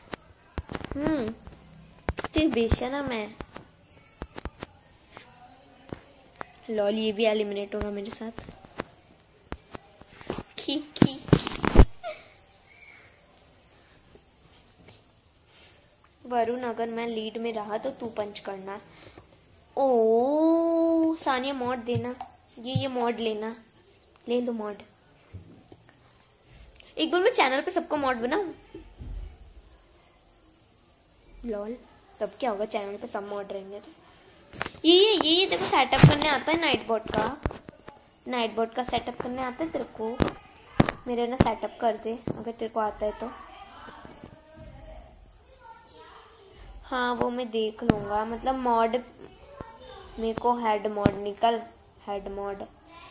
कितने बेशर्म है। लॉल ये भी एलिमिनेट होगा मेरे साथ। की वरुण अगर मैं लीड में रहा तो तू पंच करना। ओ सानिया मॉड देना, ये मॉड लेना, ले लो मॉड। एक बार मैं चैनल पे सबको मॉड बनाऊं। लॉल तब क्या होगा, चैनल पे सब मॉड रहेंगे तो। ये देखो सेटअप करने आता है नाइट बोट का सेटअप करने आता है तेरे को? मेरे ना सेटअप कर दे अगर तेरे को आता है तो। हाँ वो मैं देख लूंगा, मतलब मॉड मेरे को हेड मॉड निकल, हेड मॉड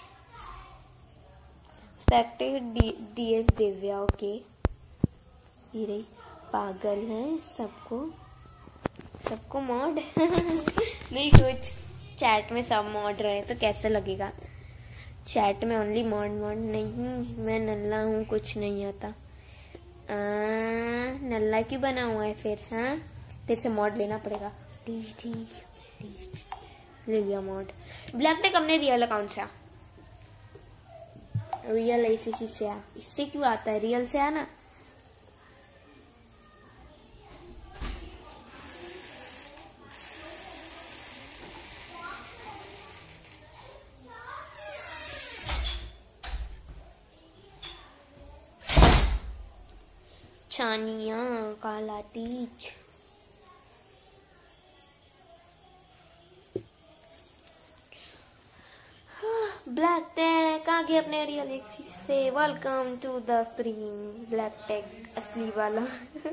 स्पेक्टेड DS दिव्या। ओके ये रही, पागल है सबको मॉड नहीं सोच, चैट में सब मॉड रहे तो कैसे लगेगा? चैट में ओनली मॉड नहीं, मैं नल्ला हूँ, कुछ नहीं आता। नल्ला क्यों बना हुआ है फिर? हाँ तेरे से मॉड लेना पड़ेगा। ठीक ले लिया मॉड। ब्लैक टेक अपने रियल अकाउंट से, रियल ICC से आ। इससे क्यों आता है? रियल से आना। छानिया काला तीज। ब्लैक टेक आ गए अपने रियल एक्सिस से। Welcome to the stream black tech असली वाला।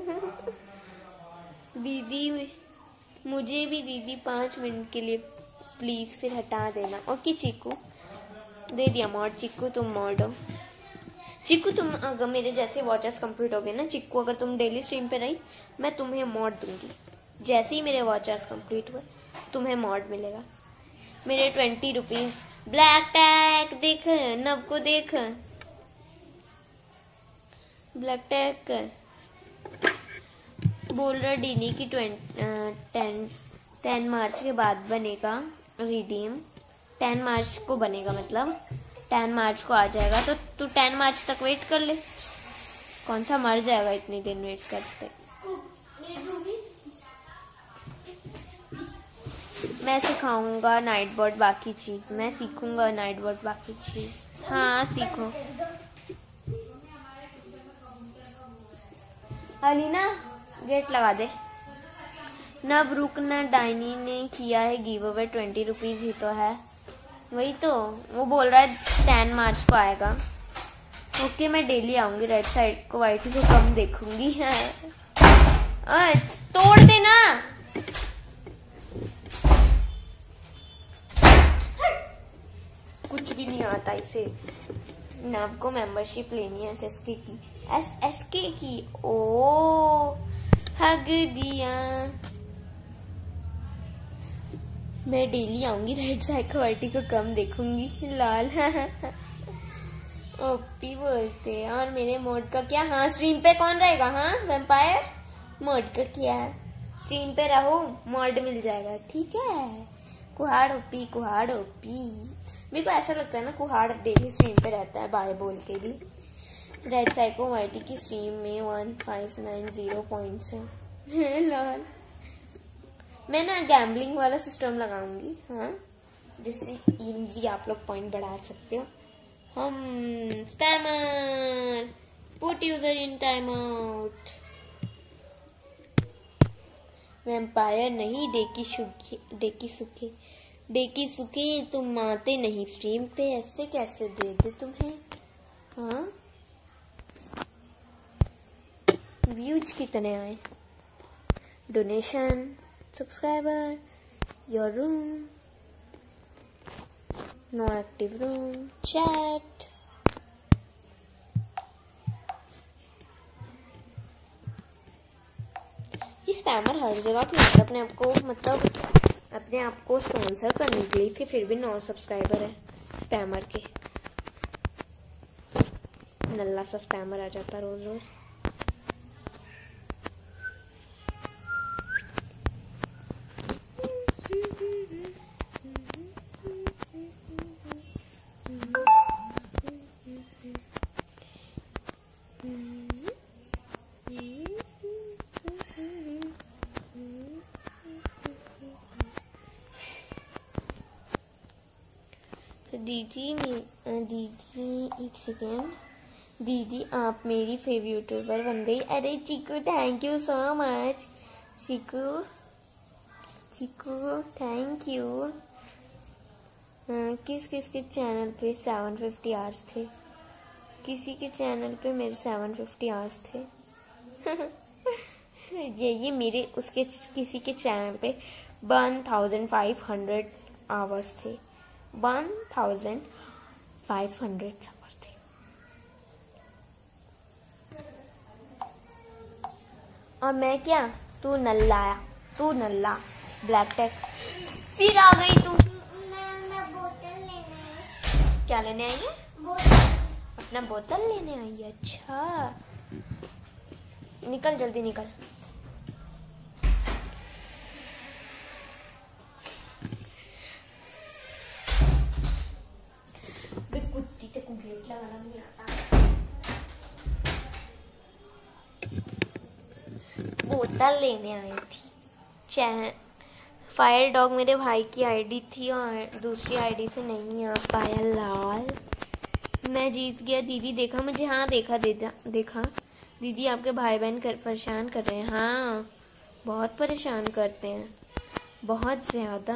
दीदी मुझे भी दीदी 5 मिनट के लिए प्लीज फिर हटा देना। ओके चीकू दे दिया मॉड। चिक्कू तुम मॉड हो। चिक्कू तुम अगर मेरे जैसे वॉचर्स कंप्लीट हो गए ना चिक्कू, अगर तुम डेली स्ट्रीम पे रही मैं तुम्हें मॉड दूंगी। जैसे ही मेरे वॉचर्स कंप्लीट हुए तुम्हें मॉड मिलेगा। मेरे 20 रुपीज। ब्लैक टैग देख, नव को देख। ब्लैक टैग बोल रहा डीनी की 10 मार्च के बाद बनेगा रिडीम। 10 मार्च को बनेगा, मतलब 10 मार्च को आ जाएगा, तो तू 10 मार्च तक वेट कर ले। कौन सा मर जाएगा इतनी दिन वेट करते। मैं सिखाऊंगा नाइट बोर्ड बाकी चीज, मैं सीखूंगा नाइट बोर्ड बाकी चीज। हाँ सीखो। अलीना गेट लगा दे। नव रुकना, डाइनी ने किया है गिव अवे 20 रुपीज ही तो है। वही तो वो बोल रहा है 10 मार्च को आएगा। ओके मैं डेली आऊंगी। राइट साइड को वाइटी को कम देखूंगी। तोड़ देना। कुछ भी नहीं आता इसे। नव को मेंबरशिप लेनी है एसएसके की। एसएसके की। ओ हग दिया। मैं डेली आऊंगी, रेड साइकोवर्टी को कम देखूंगी। लाल। ओपी बोलते हैं। और मेरे मोड का क्या? हाँ स्ट्रीम पे कौन रहेगा? हाँ वैम्पायर मोड का क्या? स्ट्रीम पे रहो, मोड मिल जाएगा। ठीक है। Kuhad OP, Kuhad OP. मेरे को ऐसा लगता है ना कुहाड़ डेली स्ट्रीम पे रहता है बाय बोल के भी। रेड साइको वाइटी की स्ट्रीम में 1590 पॉइंट्स है। लाल। मैं ना गैम्बलिंग वाला सिस्टम लगाऊंगी, हाँ, जिससे इजी आप लोग पॉइंट बढ़ा सकते हो। हम spammer put user in time out. Vampire नहीं, डेकी सुखे तुम आते नहीं स्ट्रीम पे, ऐसे कैसे दे दे तुम्हें? हाँ व्यूज कितने आए? Donation, subscriber, your room, no active room, chat. ये स्पैमर हर जगह क्यों आता है? अपने आप को स्पॉन्सर करने के लिए थे, फिर भी 9 सब्सक्राइबर है स्पैमर के। नल्ला सा स्पैमर आ जाता रोज रोज। दीदी एक सेकेंड। दीदी आप मेरी फेवरेट यूट्यूबर बन गई। अरे Chiku thank you so much. Chiku thank you. किस के चैनल पे 750 आवर्स थे? किसी के चैनल पे मेरे 750 आवर्स थे। ये मेरे उसके किसी के चैनल पे 1500 आवर्स थे। 1500 आवर्स थे। और मैं क्या? तू नल्ला ब्लैक टेक। फिर आ गई तू। मैं बोतल लेने आई। क्या लेने आई है? अपना बोतल लेने आई है। अच्छा निकल, जल्दी निकल। कुत्ती तेरे को गेट लगाना नहीं आता। बोतल लेने आई थी। फायर डॉग मेरे भाई की आईडी थी और दूसरी आईडी से नहीं आ पाया। लाल। मैं जीत गया। दीदी देखा मुझे? हाँ देखा। दीदी आपके भाई बहन परेशान कर रहे हैं। हाँ बहुत परेशान करते हैं, बहुत ज्यादा।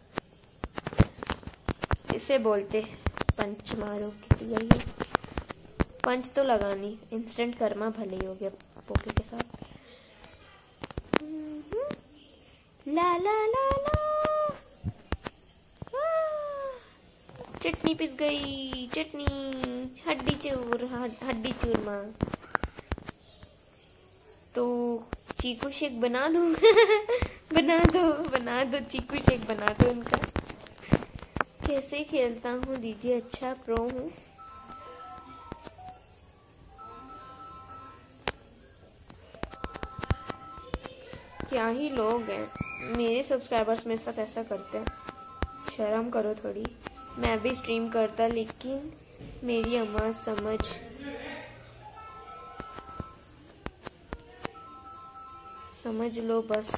इसे बोलते पंच मारो किती। यही पंच तो लगानी, इंस्टेंट कर्मा भले ही हो गया पोके के साथ। ला ला ला ला। चटनी पिस गई। चटनी हड्डी चूरमा। तो चीकू शेक बना दो। बना दो चीकू शेक बना दो उनका। कैसे खेलता हूँ दीदी? अच्छा प्रो हूँ। क्या ही लोग हैं, मेरे सब्सक्राइबर्स मेरे साथ ऐसा करते हैं। शर्म करो थोड़ी। मैं भी स्ट्रीम करता लेकिन मेरी आवाज समझ लो बस।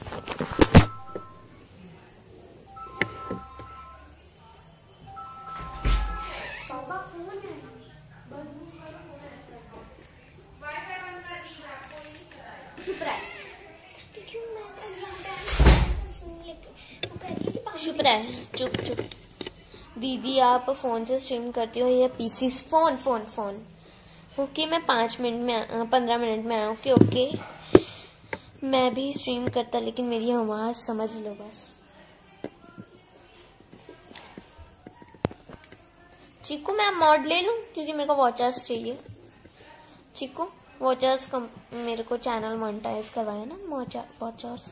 चुप। दीदी आप फोन से स्ट्रीम करती हो या पीसी? फोन। ओके मैं 15 मिनट में आया। ओके मैं भी स्ट्रीम करता लेकिन मेरी आवाज समझ लो बस। चिक्कू मैं मॉड ले लूं क्योंकि मेरे को वॉचर्स चाहिए। चिक्कू वॉचर्स का मेरे को चैनल मोनेटाइज करवाया ना, वॉचर्स।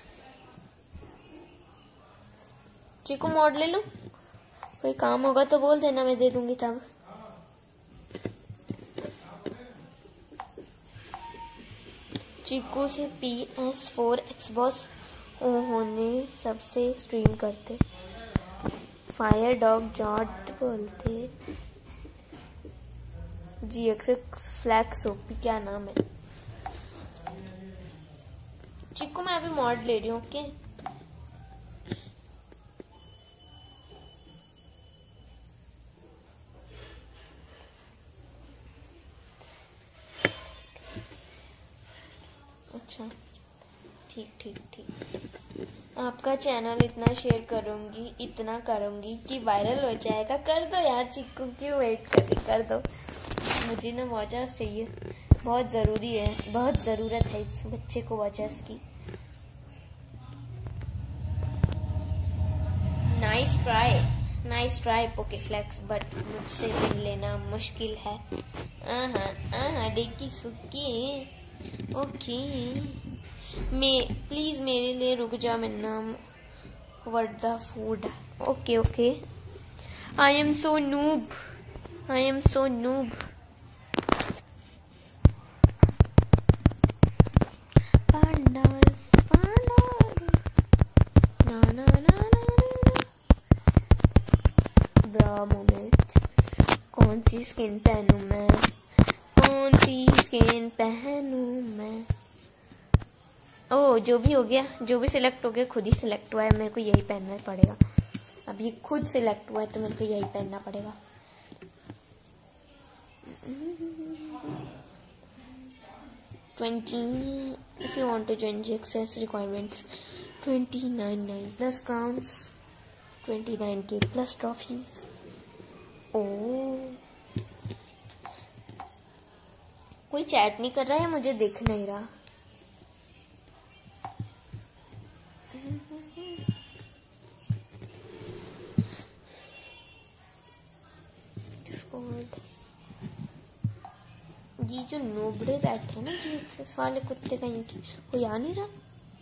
चिक्कू मॉड ले लूं, कोई काम होगा तो बोल देना, मैं दे दूंगी तब। चिक्कू से PS4 Xbox होने सबसे स्ट्रीम करते, फायर डॉग जॉट बोलते, GX फ्लैक्स ओपी, क्या नाम है। चिक्कू मैं अभी मॉड ले रही हूँ, ओके। अच्छा ठीक ठीक ठीक। आपका चैनल इतना शेयर करूंगी, इतना करूंगी कि वायरल हो जाएगा। कर दो यार चिक्कू, क्यों वेट कर रही, कर दो। मुझे ना वॉचर्स चाहिए, बहुत जरूरी है, बहुत जरूरत है इस बच्चे को वॉचर्स की। नाइस ट्राई पोकेफ्लेक्स, बट मुझसे विन लेना मुश्किल है। डेकी सुकी, ओके। प्लीज मेरे लिए रुक जा, मेरा नाम what the food, okay. I am so noob. Pandas ना ब्रा मोमेंट। कौन सी स्किन पहनूं मैं। ओ जो भी हो गया, जो भी सिलेक्ट हो गया, खुद ही सिलेक्ट हुआ है, मेरे को यही पहनना पड़ेगा। अब ये खुद सिलेक्ट हुआ है तो मेरे को यही पहनना पड़ेगा। If you want to join the access requirements, 29 plus crowns, 29K plus trophies. कोई चैट नहीं कर रहा है, मुझे दिख नहीं रहा। ये जो नोबड़े बैठे ना GXS वाले कुत्ते कहीं की, कोई आ नहीं रहा।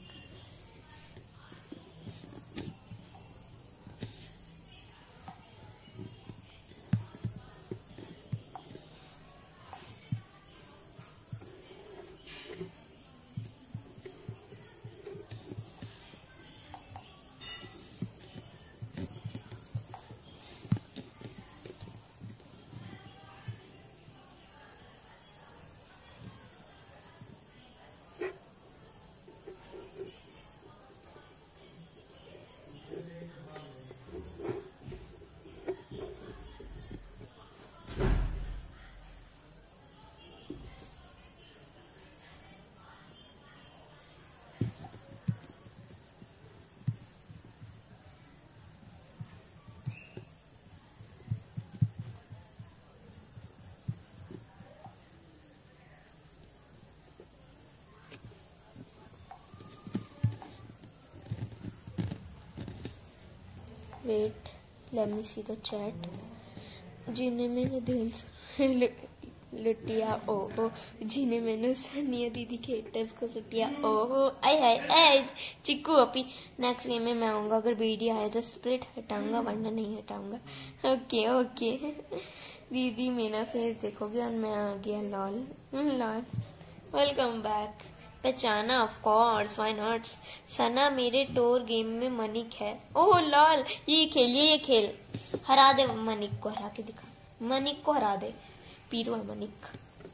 Wait, let me see the chat. जिन्हें मैंने दिल से लुटिया ओ जिन्हें मैंने सानिया दीदी के हेटर्स को सुटिया ओ आई चिक्कू अपी। नेक्स्ट गेम में मैं आऊंगा, अगर वीडियो आया तो स्प्लिट हटाऊंगा, वरना नहीं हटाऊंगा। ओके दीदी मेरा फेस देखोगे और मैं आ गया। Lol welcome back. पहचाना of course, why not. Sana मेरे टोर गेम में मनिक है। ओह लॉल, ये खेल हरा दे मनिक को, हरा के दिखा, मनिक को हरा दे। पीरो है मनिक।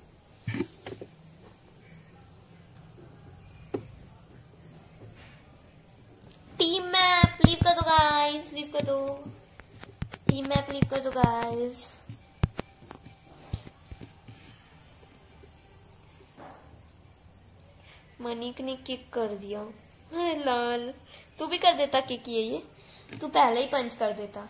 टीम मैप लीव कर दो गाइस, लीव कर दो। टीम मैप लीव कर दो गाइस। मनिक ने किक कर दिया। लाल तू भी कर देता किक, ये तू पहले ही पंच कर देता।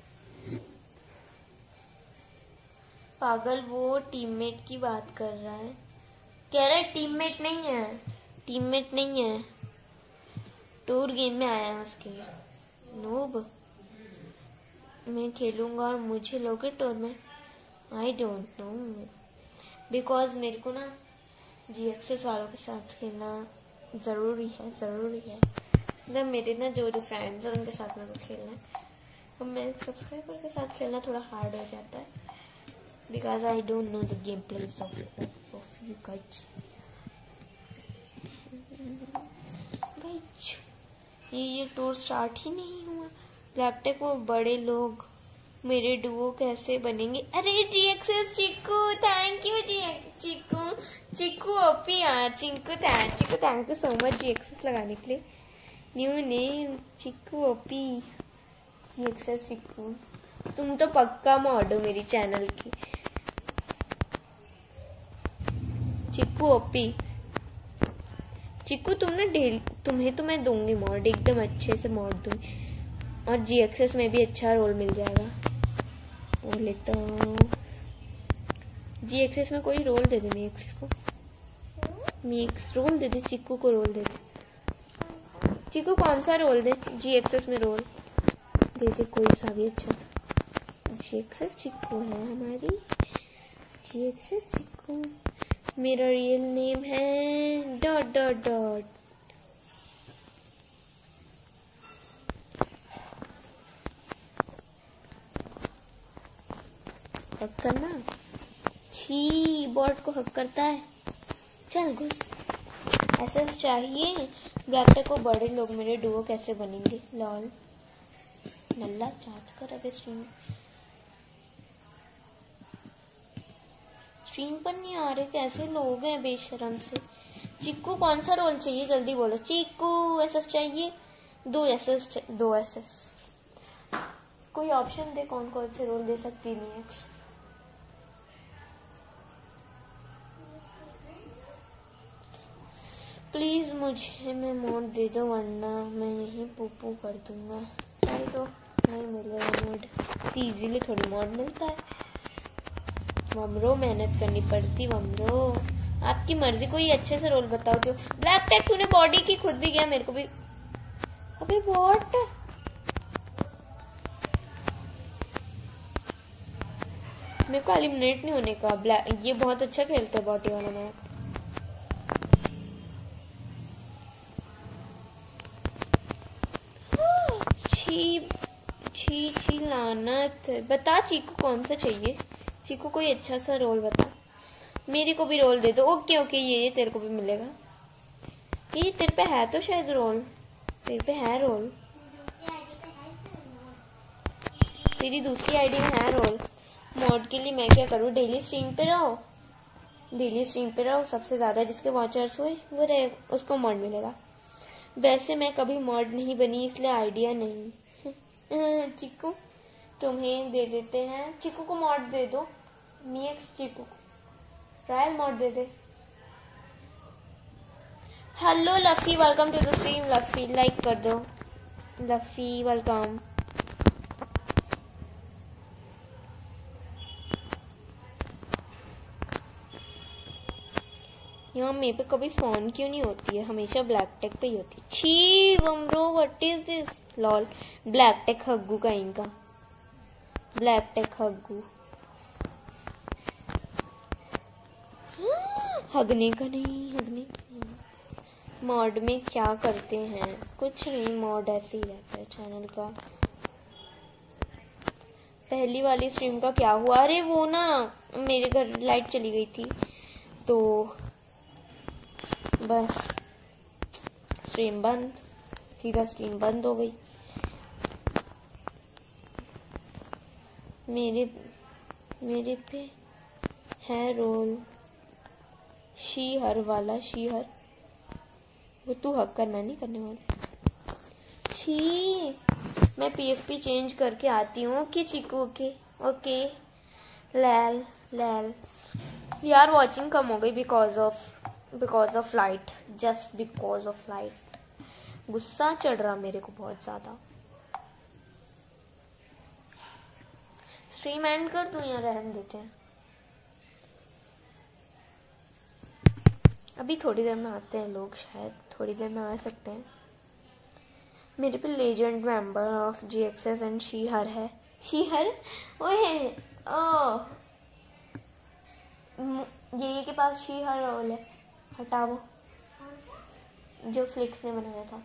पागल, वो टीममेट की बात कर रहा है, कह रहा है टीममेट नहीं है, टूर गेम में आया है उसके। नूब मैं खेलूंगा और मुझे लोगे टूर में? आई डोंट नो, बिकॉज मेरे को ना GXS वालों के साथ खेलना ज़रूरी है। मतलब मेरे ना जो फ्रेंड्स हैं उनके साथ मेरे को खेलना है, और मेरे सब्सक्राइबर के साथ खेलना थोड़ा हार्ड हो जाता है, because I don't know the game place of you guys. ये टूर स्टार्ट ही नहीं हुआ। ब्लैकटेक वो बड़े लोग मेरे डुओ कैसे बनेंगे? अरे GXS Chikku, thank you Chikku OP यार, Chikku thank you so much GXS लगाने के लिए। New name Chikku OP, GXS Chikku, तुम तो पक्का मॉड हो मेरी चैनल की। चिक्कू ओपी, चिक्कू तुम ना डेली, तुम्हें तो मैं दूंगी मॉड, एकदम अच्छे से मॉड दूंगी, और GXS में भी अच्छा रोल मिल जाएगा। वो लेता हूँ GXS में, कोई रोल दे दे मिक्स को, मिक्स रोल दे दे, चिक्कू को रोल दे दे। चिक्कू कौन सा रोल दे? GXS में रोल दे दे कोई सा भी अच्छा सा। GXS चिक्कू है हमारी, GXS चिक्कू। मेरा रियल नेम है डॉट डॉट डॉट। हक करना, छी बॉट को हक करता है। चल घुस, ऐसा चाहिए। ब्लैकटेक को बड़े लोग मेरे डुओ कैसे बनेंगे? लॉल नल्ला चार्ज कर अबे। स्ट्रीम पर नहीं आ रहे, कैसे लोग हैं बेशरम से। चिक्कू कौन सा रोल चाहिए? जल्दी बोलो। चिक्कू SS चाहिए, 2 SS। कोई ऑप्शन दे, कौन कौन से रोल दे सकती नहीं। प्लीज मुझे मैं मोड दे दो, वरना मैं यही पूपू कर दूंगा। नहीं तो नहीं मिलेगा मोड, इजीली थोड़ी मोड मिलता है। वमरो मेहनत करनी पड़ती। वमरो आपकी मर्जी, कोई अच्छे से रोल बताओ जो। ब्लैकटेक तूने बॉडी की खुद भी गया, मेरे को भी। अबे व्हाट, मेरे को एलिमिनेट नहीं होने का। ये बहुत अच्छा खेलता है बॉडी वाला मैच। छी लानत। बता चीकू कौन सा चाहिए? चीकू कोई अच्छा सा रोल बता, मेरे को भी रोल दे दो। ओके ये तेरे को भी मिलेगा। ये तेरे पे है तो शायद रोल, तेरे पे है रोल, तेरी दूसरी आईडी में है रोल। मॉड के लिए मैं क्या करूँ? डेली स्ट्रीम पे रहो, सबसे ज्यादा जिसके वॉचर्स हुए वो रहे, उसको मॉड मिलेगा। वैसे मैं कभी मॉड नहीं बनी, इसलिए आइडिया नहीं। चिक्कू तुम्हें दे देते हैं, चिक्कू को मॉड दे दो। मिक्स चिक्कू ट्रायल मॉड दे दे। Hello Luffy, welcome to the stream. Luffy like कर दो। Luffy welcome. यहाँ मेरे पे कभी स्पॉन क्यों नहीं होती है? हमेशा ब्लैकटेक पे ही होती है। छी वमरो, what is this? Lol black tech हग्गू का इनका, ब्लैकटेक हग्गू। हगने का नहीं। मॉड में क्या करते हैं? कुछ नहीं, मॉड ऐसे ही रहता है चैनल का। पहली वाली स्ट्रीम का क्या हुआ? अरे वो ना मेरे घर लाइट चली गई थी, तो बस स्ट्रीम बंद, सीधा स्ट्रीम बंद हो गई। मेरे पे है रोल शीहर वाला। शीहर वो तू हक कर, मैं नहीं करने वाली। छी मैं PFP चेंज करके आती हूँ। Okay Chiku, okay. लैल यार वॉचिंग कम हो गई because of light, just because of light. गुस्सा चढ़ रहा मेरे को बहुत ज्यादा। स्ट्रीम एंड कर दूं या रहने देते हैं? अभी थोड़ी देर में आते हैं लोग, शायद थोड़ी देर में आ सकते हैं। मेरे पे legend member of GXS and शीहर है। शीहर ओए ओ ये के पास शीहर रोल है, हटाओ, जो फ्लिक्स ने बनाया था।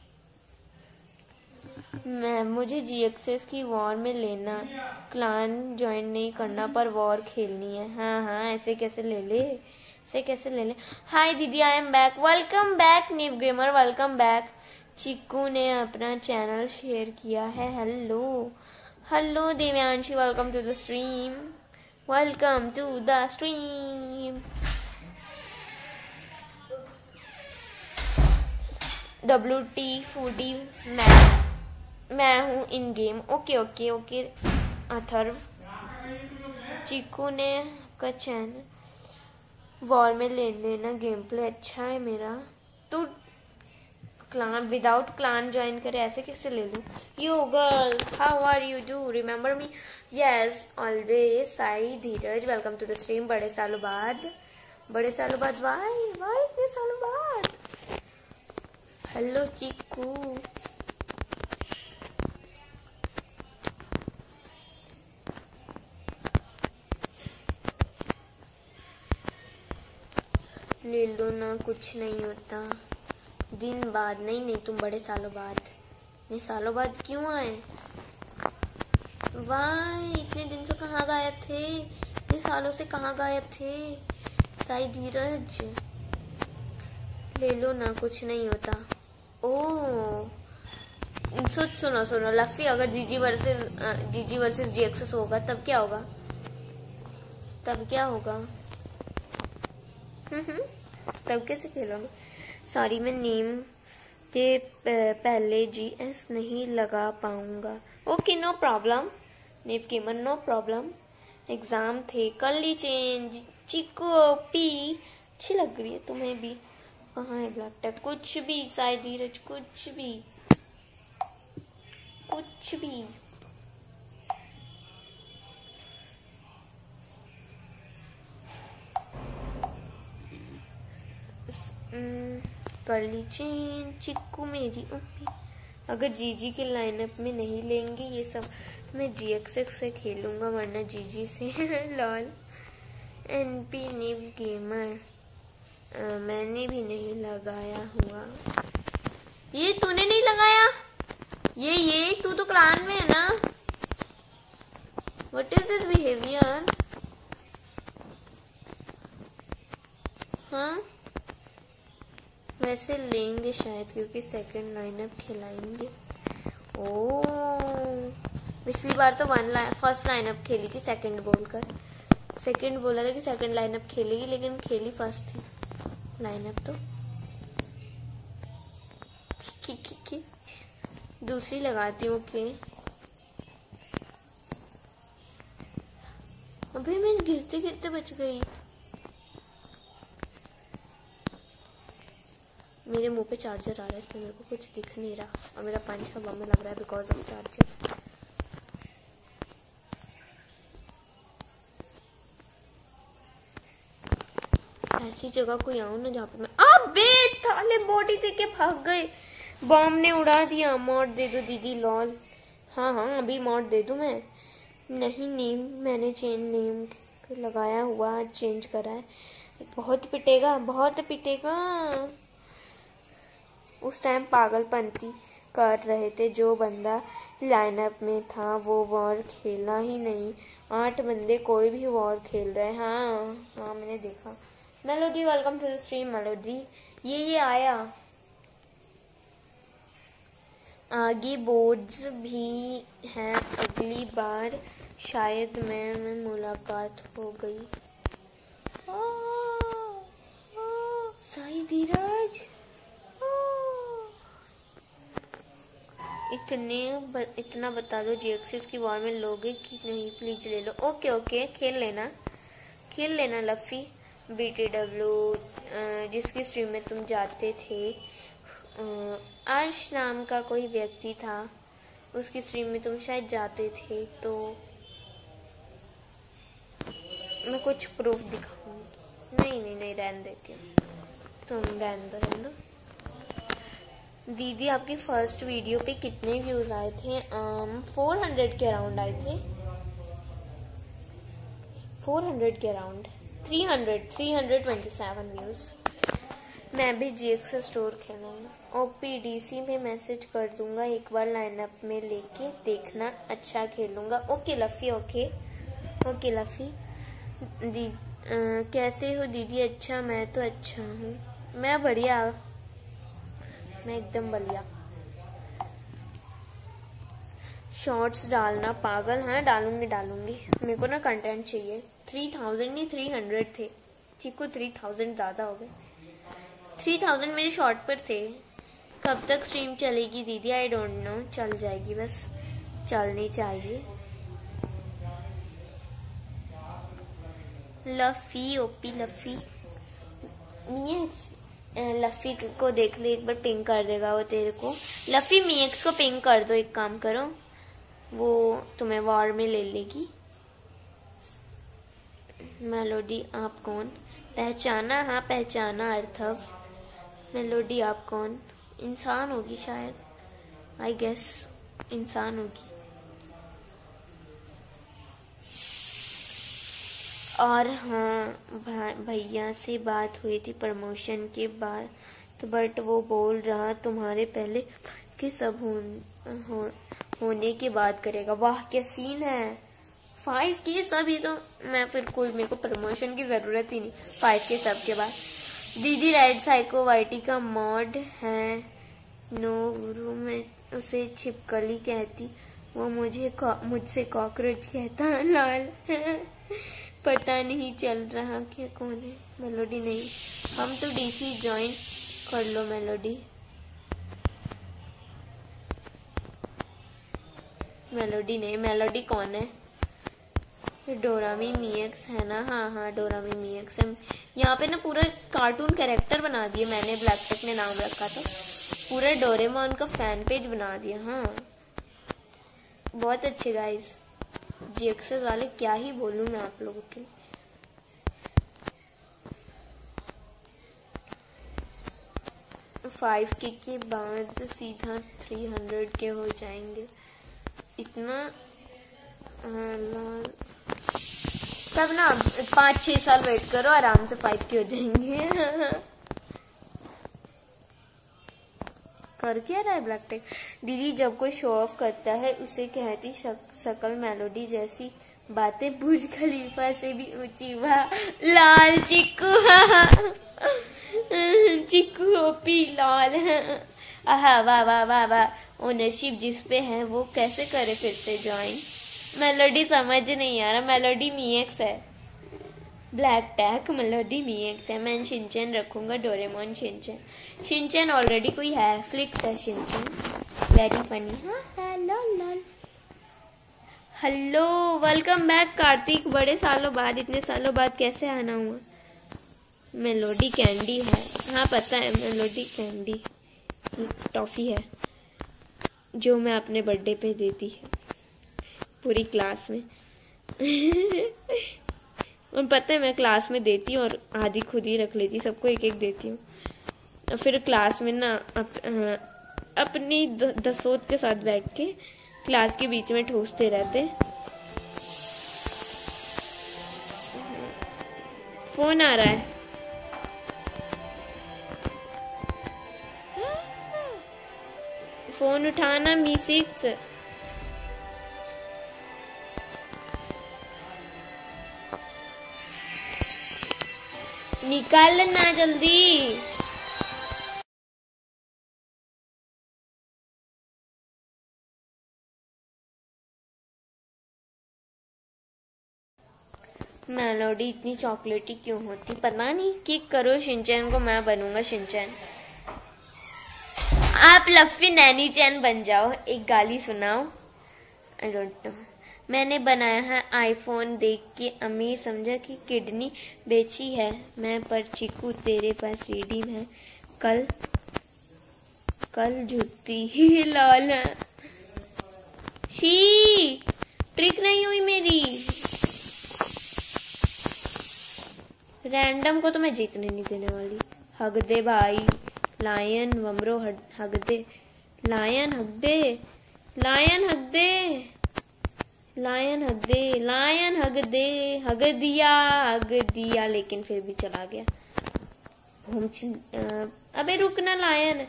मुझे GXS की वॉर में लेना, क्लान ज्वाइन नहीं करना पर वॉर खेलनी है। हाँ हाँ ऐसे कैसे ले ले, ऐसे कैसे ले ले। हाय दीदी I am back, welcome back Neev gamer, welcome back. Chikku ने अपना चैनल शेयर किया है। Hello hello Devyanshi, welcome to the stream, welcome to the stream. WT foodie मैं हूँ in game. Okay okay okay Atharva. Chikku ने का चैनल वॉर में ले लेना, गेम प्ले अच्छा है मेरा। तू क्लान विदाउट क्लान ज्वाइन करे ऐसे कैसे ले लूं? Yo girl how are you, do remember me? Yes always. Sai Dheeraj welcome to the stream. बड़े सालों बाद वाई इतने सालों बाद। हेलो चिक्कू। ले लो ना, कुछ नहीं होता। दिन बाद नहीं तुम बड़े सालों बाद। इतने सालों बाद क्यों आए? वाह इतने दिन से कहाँ गायब थे, इतने सालों से कहाँ गायब थे? साई धीरज ले लो ना, कुछ नहीं होता। ओ सुनो लफ्फी, अगर जीजी वर्सेस GXS होगा तब क्या होगा? तब कैसे खेलोगे? सॉरी मैं नेम के पहले GS नहीं लगा पाऊंगा। Okay no problem Neev gamer, no problem. Exam थे, कर ली चेंज। चिक्कू पी अच्छी लग रही है तुम्हें भी। कहाँ है ब्लैक टैग? कुछ भी साई धीरज, कुछ भी। कर ली चेंज। चिक्कू मेरी उम्मी, अगर जीजी के लाइनअप में नहीं लेंगे ये सब तो मैं GXS से खेलूंगा, वरना जीजी से। लॉल। NP नीव गेमर मैंने भी नहीं लगाया हुआ। ये तूने नहीं लगाया? ये तू तो क्लान में है ना? What is this behaviour? हाँ वैसे लेंगे शायद, क्योंकि सेकंड लाइनअप खिलाएंगे। ओ पिछली बार तो फर्स्ट लाइनअप खेली थी, सेकंड बोला था कि सेकंड लाइनअप खेलेगी, लेकिन खेली फर्स्ट थी लाइनअप। तो दूसरी लगाती हूँ। ओके अभी मैं गिरते गिरते बच गई। मेरे मुंह पे चार्जर आ रहा है इसलिए मेरे को कुछ दिख नहीं रहा, और मेरा पंच हवा में लग रहा है बिकॉज ऑफ चार्जर। ऐसी जगह कोई आऊं ना जहाँ पे मैं अबे थाले बॉडी देके भाग गए। बॉम्ब ने उड़ा दिया। मॉड दे दो दीदी लॉल। हाँ अभी मॉड दे दूं मैं? नहीं नेम मैंने नेम लगाया हुआ, चेंज करा है। बहुत पिटेगा। उस टाइम पागलपंती कर रहे थे। जो बंदा लाइनअप में था वो वॉर खेला ही नहीं। 8 बंदे कोई भी वॉर खेल रहे हैं। हाँ मैंने देखा। Melody welcome to the stream. Melody ये आया। आगे बोर्ड्स भी हैं, अगली बार शायद में मुलाकात हो गई। साई धीरज इतना बता दो GXS की वॉर में लोगे कि नहीं? प्लीज ले लो। ओके खेल लेना लफ्फी। BTW जिसकी स्ट्रीम में तुम जाते थे, अर्श नाम का कोई व्यक्ति था, उसकी स्ट्रीम में तुम शायद जाते थे, तो मैं कुछ प्रूफ दिखाऊंगी। नहीं रहने देती हूँ, तुम रहने दो। दीदी आपकी फर्स्ट वीडियो पे कितने व्यूज आए थे? 400 के अराउंड आए थे। 400 के अराउंड 327 व्यूज। मैं भी GX स्टोर खेलूंगा। OPDC में मैसेज कर दूंगा, एक बार लाइनअप में लेके देखना, अच्छा खेलूंगा। Okay Luffy, okay Luffy. कैसे हो दीदी? अच्छा, मैं तो अच्छा हूँ। मैं बढ़िया, मैं एकदम बढ़िया। शॉर्ट्स डालना पागल। हाँ डालूंगी। मेरे को ना कंटेंट चाहिए। 3000 नहीं 300 थे चिकू, 3000 ज्यादा हो गए। 3000 मेरे शॉर्ट पर थे। कब तक स्ट्रीम चलेगी दीदी? आई डोंट नो, चल जाएगी, बस चलनी चाहिए। लफी ओपी लफी लफी को देख ले, एक बार पिंग कर देगा वो तेरे को। लफी मीएक्स को पिंग कर दो, एक काम करो, वो तुम्हें वॉर में ले लेगी। मेलोडी आप कौन? पहचाना? हाँ पहचाना अर्थव। मेलोडी आप कौन? इंसान होगी शायद, आई गेस इंसान होगी। और हाँ भैया से बात हुई थी प्रमोशन के बाद, तो बट वो बोल रहा तुम्हारे पहले के सब होने के बाद करेगा। वाह क्या सीन है। 5 के सब, ये तो मैं फिर कोई, मेरे को प्रमोशन की जरूरत ही नहीं 5 के सब के बाद। दीदी रेड साइको वाइटी का मॉड है। नो गुरु, मैं उसे छिपकली कहती, वो मुझसे कॉकरोच कहता। लाल पता नहीं चल रहा क्या कौन है। मेलोडी नहीं, हम तो DC ज्वाइन कर लो मेलोडी। मेलोडी नहीं, मेलोडी कौन है? डोरामी मीएक्स है ना? हाँ डोरामी मीएक्स है। यहाँ पे ना पूरा कार्टून कैरेक्टर बना दिए मैंने, ब्लैक टेक ने नाम रखा था। पूरा डोरेमोन का फैन पेज बना दिया। हाँ बहुत अच्छे गाइस, GX वाले, क्या ही बोलूं मैं आप लोगों के लिए। फाइव के बाद सीधा 300 के हो जाएंगे। इतना तब ना 5-6 साल वेट करो, आराम से 5 के हो जाएंगे। कर क्या रहा है ब्लैक टेक? दीदी जब कोई शो ऑफ करता है उसे कहती शकल मेलोडी जैसी बातें बुर्ज खलीफा से भी ऊंची। वाह लाल चिक्कू, चिक्कू ओपी लाल। आहा वाह वाह वाह वाह। ओ नसीब जिस पे है वो कैसे करे फिर से ज्वाइन। मेलोडी समझ नहीं आ रहा, मेलोडी मीएक्स है। ब्लैक टैक मेलोडी मीएक्स है। मैं शिनचैन रखूंगा, डोरेमोन शिनचैन। शिनचैन ऑलरेडी कोई है, फ्लिक्स है Shinchan, very funny. Hello welcome back Kartik, बड़े सालों बाद, इतने सालों बाद कैसे आना हुआ? मेलोडी कैंडी है, हाँ पता है, मेलोडी कैंडी टॉफी है जो मैं अपने बर्थडे पे देती है पूरी क्लास में। और पता है मैं क्लास में देती हूँ और आधी खुद ही रख लेती, सबको एक एक देती हूँ। फिर क्लास में ना अपनी दसोत के साथ बैठ के क्लास के बीच में ठूसते रहते। फोन आ रहा है, फोन उठाना मी6। निकालना जल्दी। मेलोडी इतनी चॉकलेटी क्यों होती पता नहीं। किक करो शिनचैन को, मैं बनूंगा शिनचैन। आप लफ्फी नैनी चैन बन जाओ, एक गाली सुनाओ। I don't know. मैंने बनाया है आईफोन देख के अमीर समझा कि किडनी बेची है मैं, पर चिकू तेरे पास रिडीम है। कल जुत्ती ही लाल है। शी ट्रिक नहीं हुई मेरी। रैंडम को तो मैं जीतने नहीं देने वाली। हग दे भाई, लायन वमरो हग दे, लायन हग दे, लायन हग दे, लायन हग दे, लायन हग दे, हग दिया लेकिन फिर भी चला गया। अबे रुकना लायन,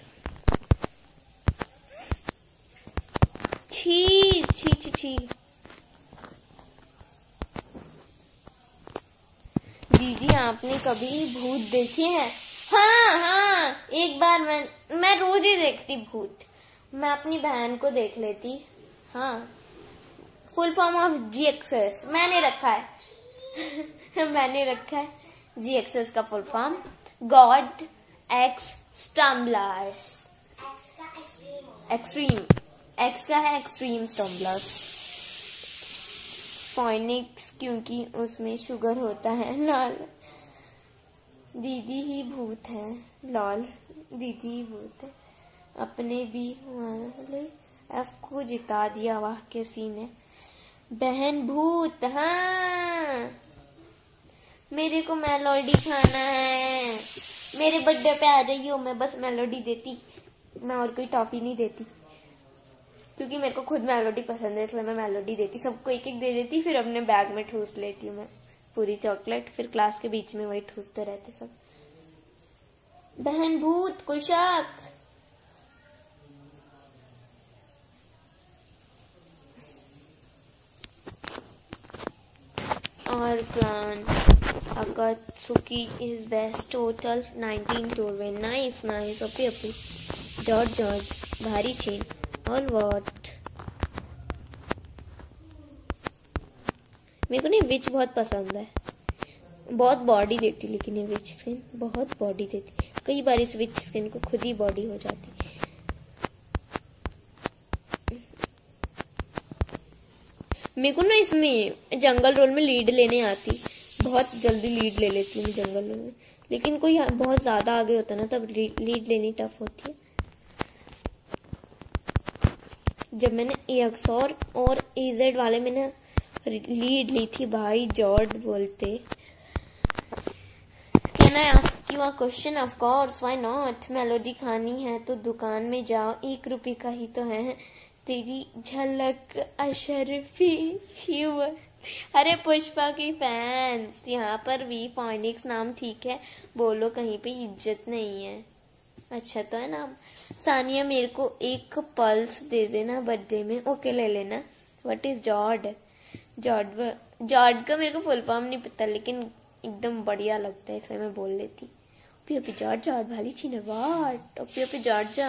छी छी छी छी। दीदी आपने कभी भूत देखे हैं? हाँ, एक बार मैं रोज ही देखती भूत। मैं अपनी बहन को देख लेती। हाँ, फुल फॉर्म ऑफ GXS मैंने रखा है मैंने रखा है GXS का full form god X stumblers. Extreme, X का है एक्सट्रीम स्टम्बलर्स। फोनिक्स क्योंकि उसमें शुगर होता है। लाल दीदी ही भूत है, लाल दीदी ही भूत है। अपने भी वाले एफ को जिता दिया, वाह के सीन है। बहन भूत, हाँ मेरे को मेलोडी खाना है। मेरे बर्थडे पे आ जाइयो, मैं बस मेलोडी देती, मैं और कोई टॉफी नहीं देती क्योंकि मेरे को खुद मेलोडी पसंद है, इसलिए मैं मेलोडी देती। सबको एक एक दे देती, फिर अपने बैग में ठूस लेती हूँ मैं पूरी चॉकलेट। फिर क्लास के बीच में वही ठूसते रहते सब। बहन भूत, कोई शक? और plan Akatsuki is best, total 19 to win. Nice, nice. Opi. George, भारी चेन. All what? मेरे को नहीं विच बहुत पसंद है, बहुत बॉडी देती, लेकिन ये विच स्किन बहुत बॉडी देती। कई बार इस विच स्किन को खुद ही बॉडी हो जाती। मेरे को ना इसमें जंगल रोल में लीड लेने आती, बहुत जल्दी लीड ले लेती हूँ जंगल रोल में, लेकिन कोई बहुत ज्यादा आगे होता ना तब लीड लेनी टफ होती है। जब मैंने EXOR और AZ वाले में ना लीड ली थी भाई, जॉर्ज बोलते। Can I ask you a question? Of course, why not. Melody खानी है तो दुकान में जाओ, 1 रुपए का ही तो है। तेरी झलक अशरफी शिव। अरे पुष्पा की फैंस, यहाँ पर भी फोनिक्स नाम ठीक है, बोलो कहीं पे इज्जत नहीं है। अच्छा तो है नाम। सानिया मेरे को एक पल्स दे देना बर्थडे में। ओके ले लेना। What is जॉर्ड? जॉर्ड का मेरे को फुल फॉर्म नहीं पता, लेकिन एकदम बढ़िया लगता है इसलिए मैं बोल लेती। ओपी जॉर्ज भाली चीनर वाट। OP George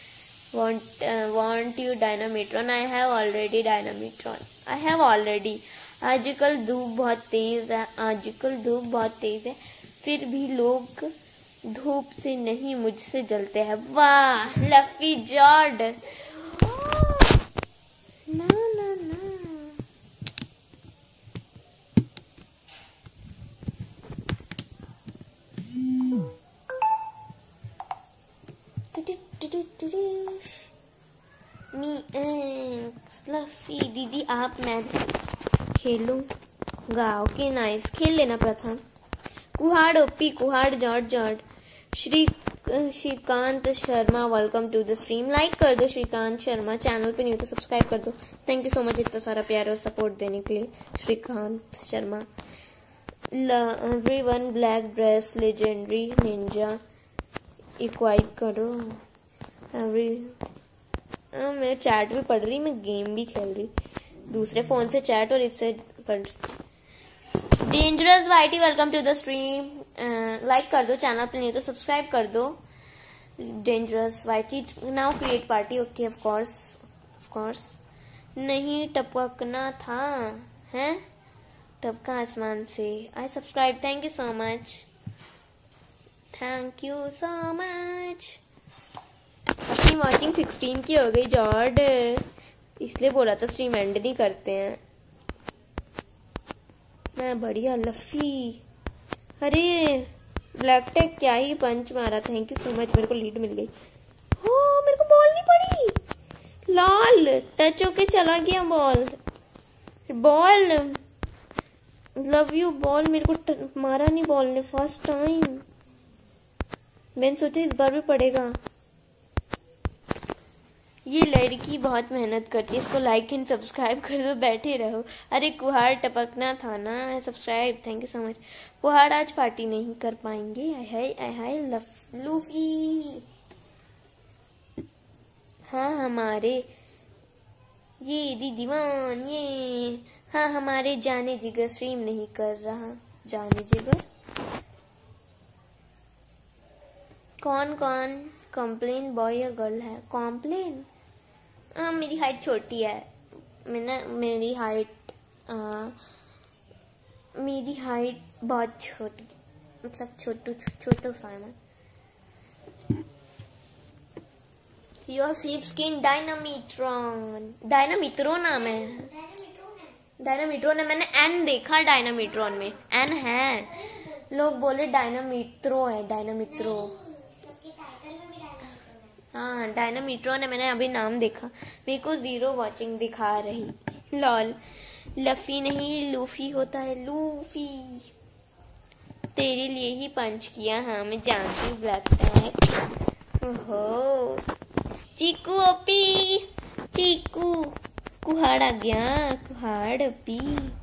want you Dynamitron? I have already Dynamitron. I have already. आजकल धूप बहुत तेज है, फिर भी लोग धूप से नहीं मुझसे जलते हैं। वाह लफी जॉर्ड। ना ना ना फ्लफी दीदी आप मैं खेलूंगा। ओके नाइस, खेल लेना Pratham. Kuhad OP, Kuhad George. Shrikant Sharma welcome to the stream. Like कर दो श्रीकांत शर्मा, चैनल पे नहीं हो तो सब्सक्राइब कर दो। थैंक यू सो मच इतना सारा प्यार और सपोर्ट देने के लिए Shrikant Sharma. Everyone black dress legendary ninja equip करो। मैं चैट भी पढ़ रही, मैं गेम भी खेल रही, दूसरे फोन से चैट और इससे पढ़। Dangerous whitey welcome to the stream. Like कर दो, चैनल पे नहीं तो सब्सक्राइब कर दो। Dangerous whitey now create party. Okay of course नहीं टपकना था, हैं टपका आसमान से। I subscribe, thank you so much, thank you so much. अपनी वॉचिंग 16 की हो गई जॉर्ड, इसलिए बोला था स्ट्रीम एंड नहीं करते हैं। मैं बढ़िया लफी। अरे ब्लैक टेक क्या ही पंच मारा, थैंक यू सो मच, मेरे को लीड मिल गई। हो मेरे को बॉल नहीं पड़ी, लाल टच होके चला गया बॉल। लव यू बॉल, मेरे को मारा नहीं बॉल ने फर्स्ट टाइम। मैंने सोचा इस बार भी पड़ेगा। ये लड़की बहुत मेहनत करती है, इसको लाइक एंड सब्सक्राइब कर दो, बैठे रहो। अरे कुहाड़ टपकना था ना, subscribe, thank you so much. Kuhad आज पार्टी नहीं कर पाएंगे। I hi Luffy. हाँ हमारे ये दीदीवान ये, हाँ हमारे जाने जिगर स्ट्रीम नहीं कर रहा। जाने जिगर कौन कौन कंप्लेन, बॉय या गर्ल है? कॉम्प्लेन मेरी हाइट छोटी है। मेरी हाइट बहुत छोटी, मतलब छोटू Simon. Your flip skin Dynamitron. Dynamitron नाम है। डायनामिट्रॉन है, मैंने एन देखा डायनामिट्रॉन में, एन है। लोग बोले डायनामिट्रो है, डायनामिट्रो। हाँ डायनामिट्रॉन है, मैंने अभी नाम देखा। मेरे को 0 वॉचिंग दिखा रही। लॉल। लफी नहीं लूफी होता है, लूफी। तेरे लिए ही पंच किया। हाँ मैं जानती हूँ ब्लैक टैग। ओहो चीकू ओपी, चीकू कुहाड़ आ गया, कुहाड़ ओपी।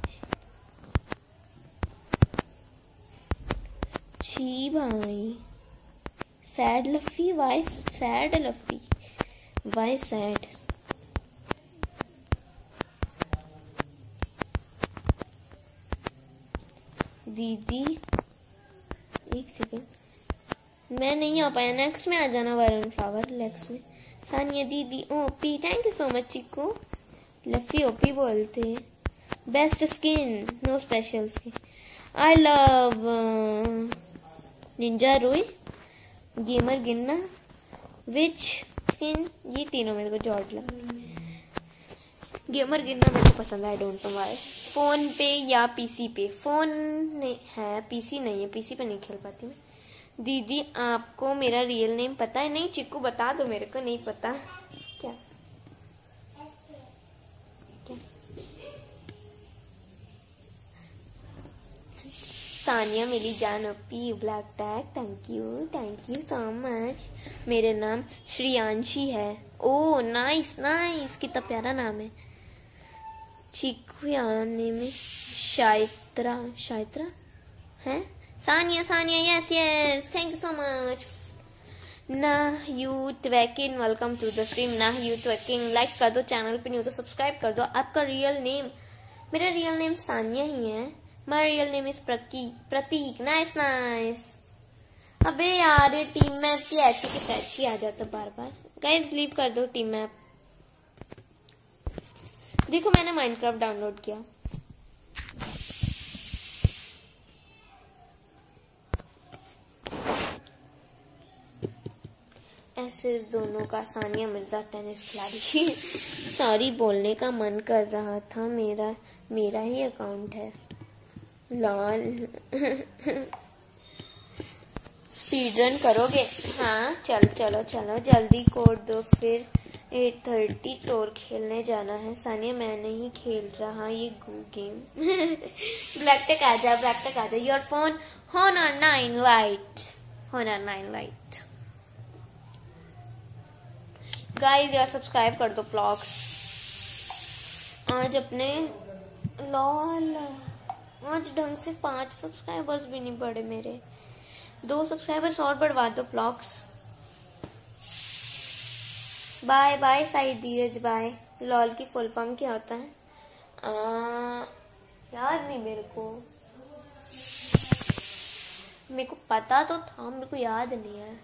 छी भाई। Sad Luffy, why sad Luffy, why sad. दीदी एक सेकेंड, मैं नहीं आ पाया। नेक्स्ट में आ जाना वरुण फ्लावर, नेक्स्ट में। सानिया दीदी OP, thank you so much Chikku. Luffy OP बोलते। Best skin, no special skin. I love ninja रोई, गेमर गिन्ना, विच स्किन, ये तीनों मेरे को जॉर्ज लगती है। गेमर गिन्ना मेरे को पसंद है, I don't know why. Phone पे या पीसी पे? फोन नहीं है, पीसी नहीं है, पीसी पे नहीं खेल पाती मैं। दीदी आपको मेरा रियल नेम पता है? नहीं चिक्कू बता दो, मेरे को नहीं पता। क्या क्या? सानिया मिली जान OP, black tag, thank you so much. मेरा नाम श्रियांशी है। ओ नाइस नाइस, कितना प्यारा नाम है। चिक्कू आने में शायत्रा, शायत्रा है। Sania Sania yes thank you so much. ना यू ट्वैकिंग, वेलकम टू द स्ट्रीम। ना यू ट्वैकिंग, लाइक कर दो, चैनल पे नहीं हो तो सब्सक्राइब कर दो। आपका रियल नेम? मेरा रियल नेम सानिया ही है। My real name is Prateek. Nice nice. अबे यार ये टीम मैप की ऐसी की तैची आ जाता बार बार। गाइस लीव कर दो टीम मैप। देखो मैंने माइनक्राफ्ट डाउनलोड किया। ऐसे दोनों का। सानिया मिर्जा टेनिस खिलाड़ी। सॉरी बोलने का मन कर रहा था, मेरा ही अकाउंट है। लॉल। स्पीड रन करोगे? हाँ चलो जल्दी कोड दो, फिर 8:30 टोर खेलने जाना है। सानिया मैं नहीं खेल रहा ये गेम। ब्लैक टेक आ जा। Your phone Honor 9 Lite। Guys यार सब्सक्राइब कर दो ब्लॉग्स। आज अपने लॉल आज ढंग से 5 सब्सक्राइबर्स भी नहीं बढ़े मेरे। 2 सब्सक्राइबर्स और बढ़वा दो blogs. Bye bye Sai Dheeraj bye. Lol की फुल फॉर्म क्या होता है? याद नहीं मेरे को पता तो था, मेरे को याद नहीं है।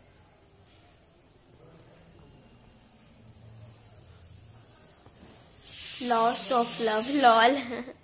Lost of love, lol.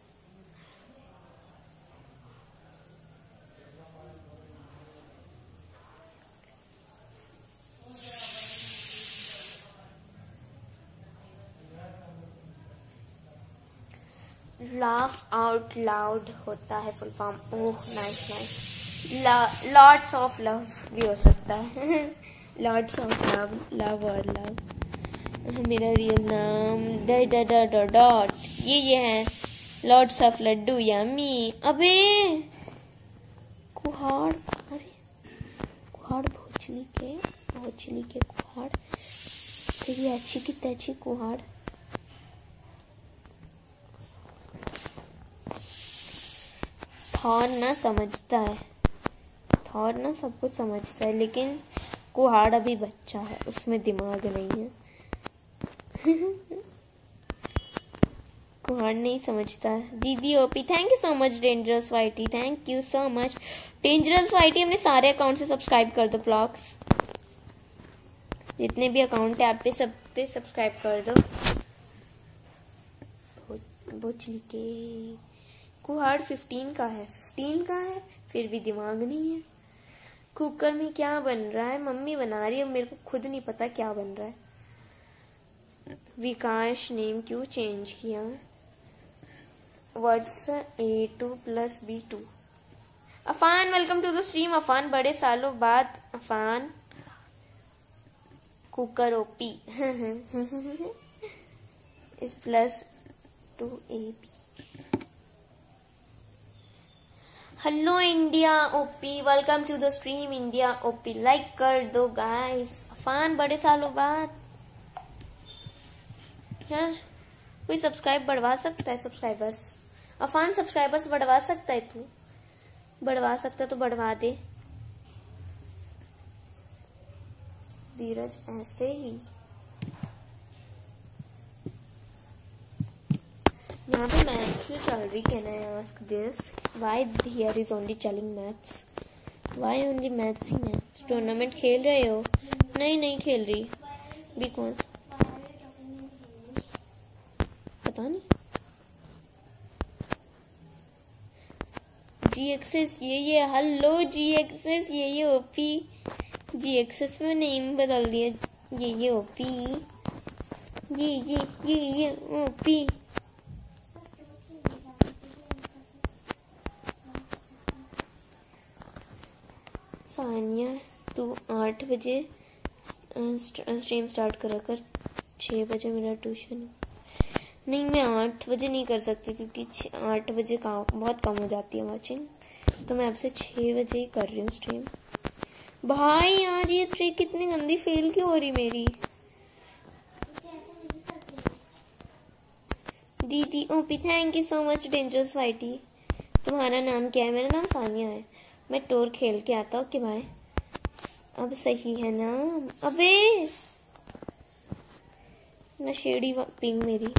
Laugh out loud होता है full form. Oh nice nice. Lords of love भी हो सकता है। लॉर्ड्स ऑफ लव, लव और लव। मेरा रियल नाम डॉट ये है। Lords of laddu yummy. अबे कुहाड़, अरे कुहाड़ बहुचली के कुहाड़, तेरी अच्छी की तैची कुहाड़। थॉर ना समझता है, थॉर ना सब कुछ समझता है, लेकिन कुहाड़ अभी बच्चा है, उसमें दिमाग नहीं है। कुहाड़ नहीं समझता। दीदी OP, thank you so much. Dangerous whitey, thank you so much. Dangerous whitey अपने सारे अकाउंट से सब्सक्राइब कर दो ब्लॉग्स, जितने भी अकाउंट है आप पे सब पे सब्सक्राइब कर दो। बोचली के कुहाड़ 15 का है, 15 का है, फिर भी दिमाग नहीं है। कुकर में क्या बन रहा है? मम्मी बना रही है, मेरे को खुद नहीं पता क्या बन रहा है। विकास नेम क्यों चेंज किया? What's A2 + B2? Afan welcome to the stream. Afan बड़े सालों बाद। Afan cooker OP is +2AB। Hello India OP, welcome to the stream India OP. Like कर दो गाइस। अफान बड़े सालों बाद। यार कोई सब्सक्राइब बढ़वा सकता है? सब्सक्राइबर्स अफान सब्सक्राइबर्स बढ़वा सकता है? तू बढ़वा सकता तो बढ़वा दे। धीरज ऐसे ही। यहाँ पे मैथ्स भी चल रही। Can I ask this? Why here is only chilling maths? Why only maths ही मैथ्स? टूर्नामेंट खेल रहे हो? नहीं खेल रही। बिकॉज पता नहीं। जी एक्सेस ये हेलो जी एक्सेस ये ओपी। जी एक्सेस में नेम बदल दिया। ये ओपी। ये ओपी। सानिया तू 8 बजे स्ट्रीम स्टार्ट करा कर, 6 बजे मेरा ट्यूशन। नहीं मैं 8 बजे नहीं कर सकती, क्योंकि 8 बजे बहुत कम हो जाती है वॉचिंग, तो मैं आपसे 6 बजे ही कर रही हूँ स्ट्रीम। भाई यार ये ट्रिक कितनी गंदी फेल क्यों हो रही मेरी? दीदी OP thank you so much. Dangerous whitey तुम्हारा नाम क्या है? मेरा नाम सानिया है। मैं टोर खेल के आता हूँ कि भाई अब सही है ना? अबे नशेड़ी पिंग मेरी।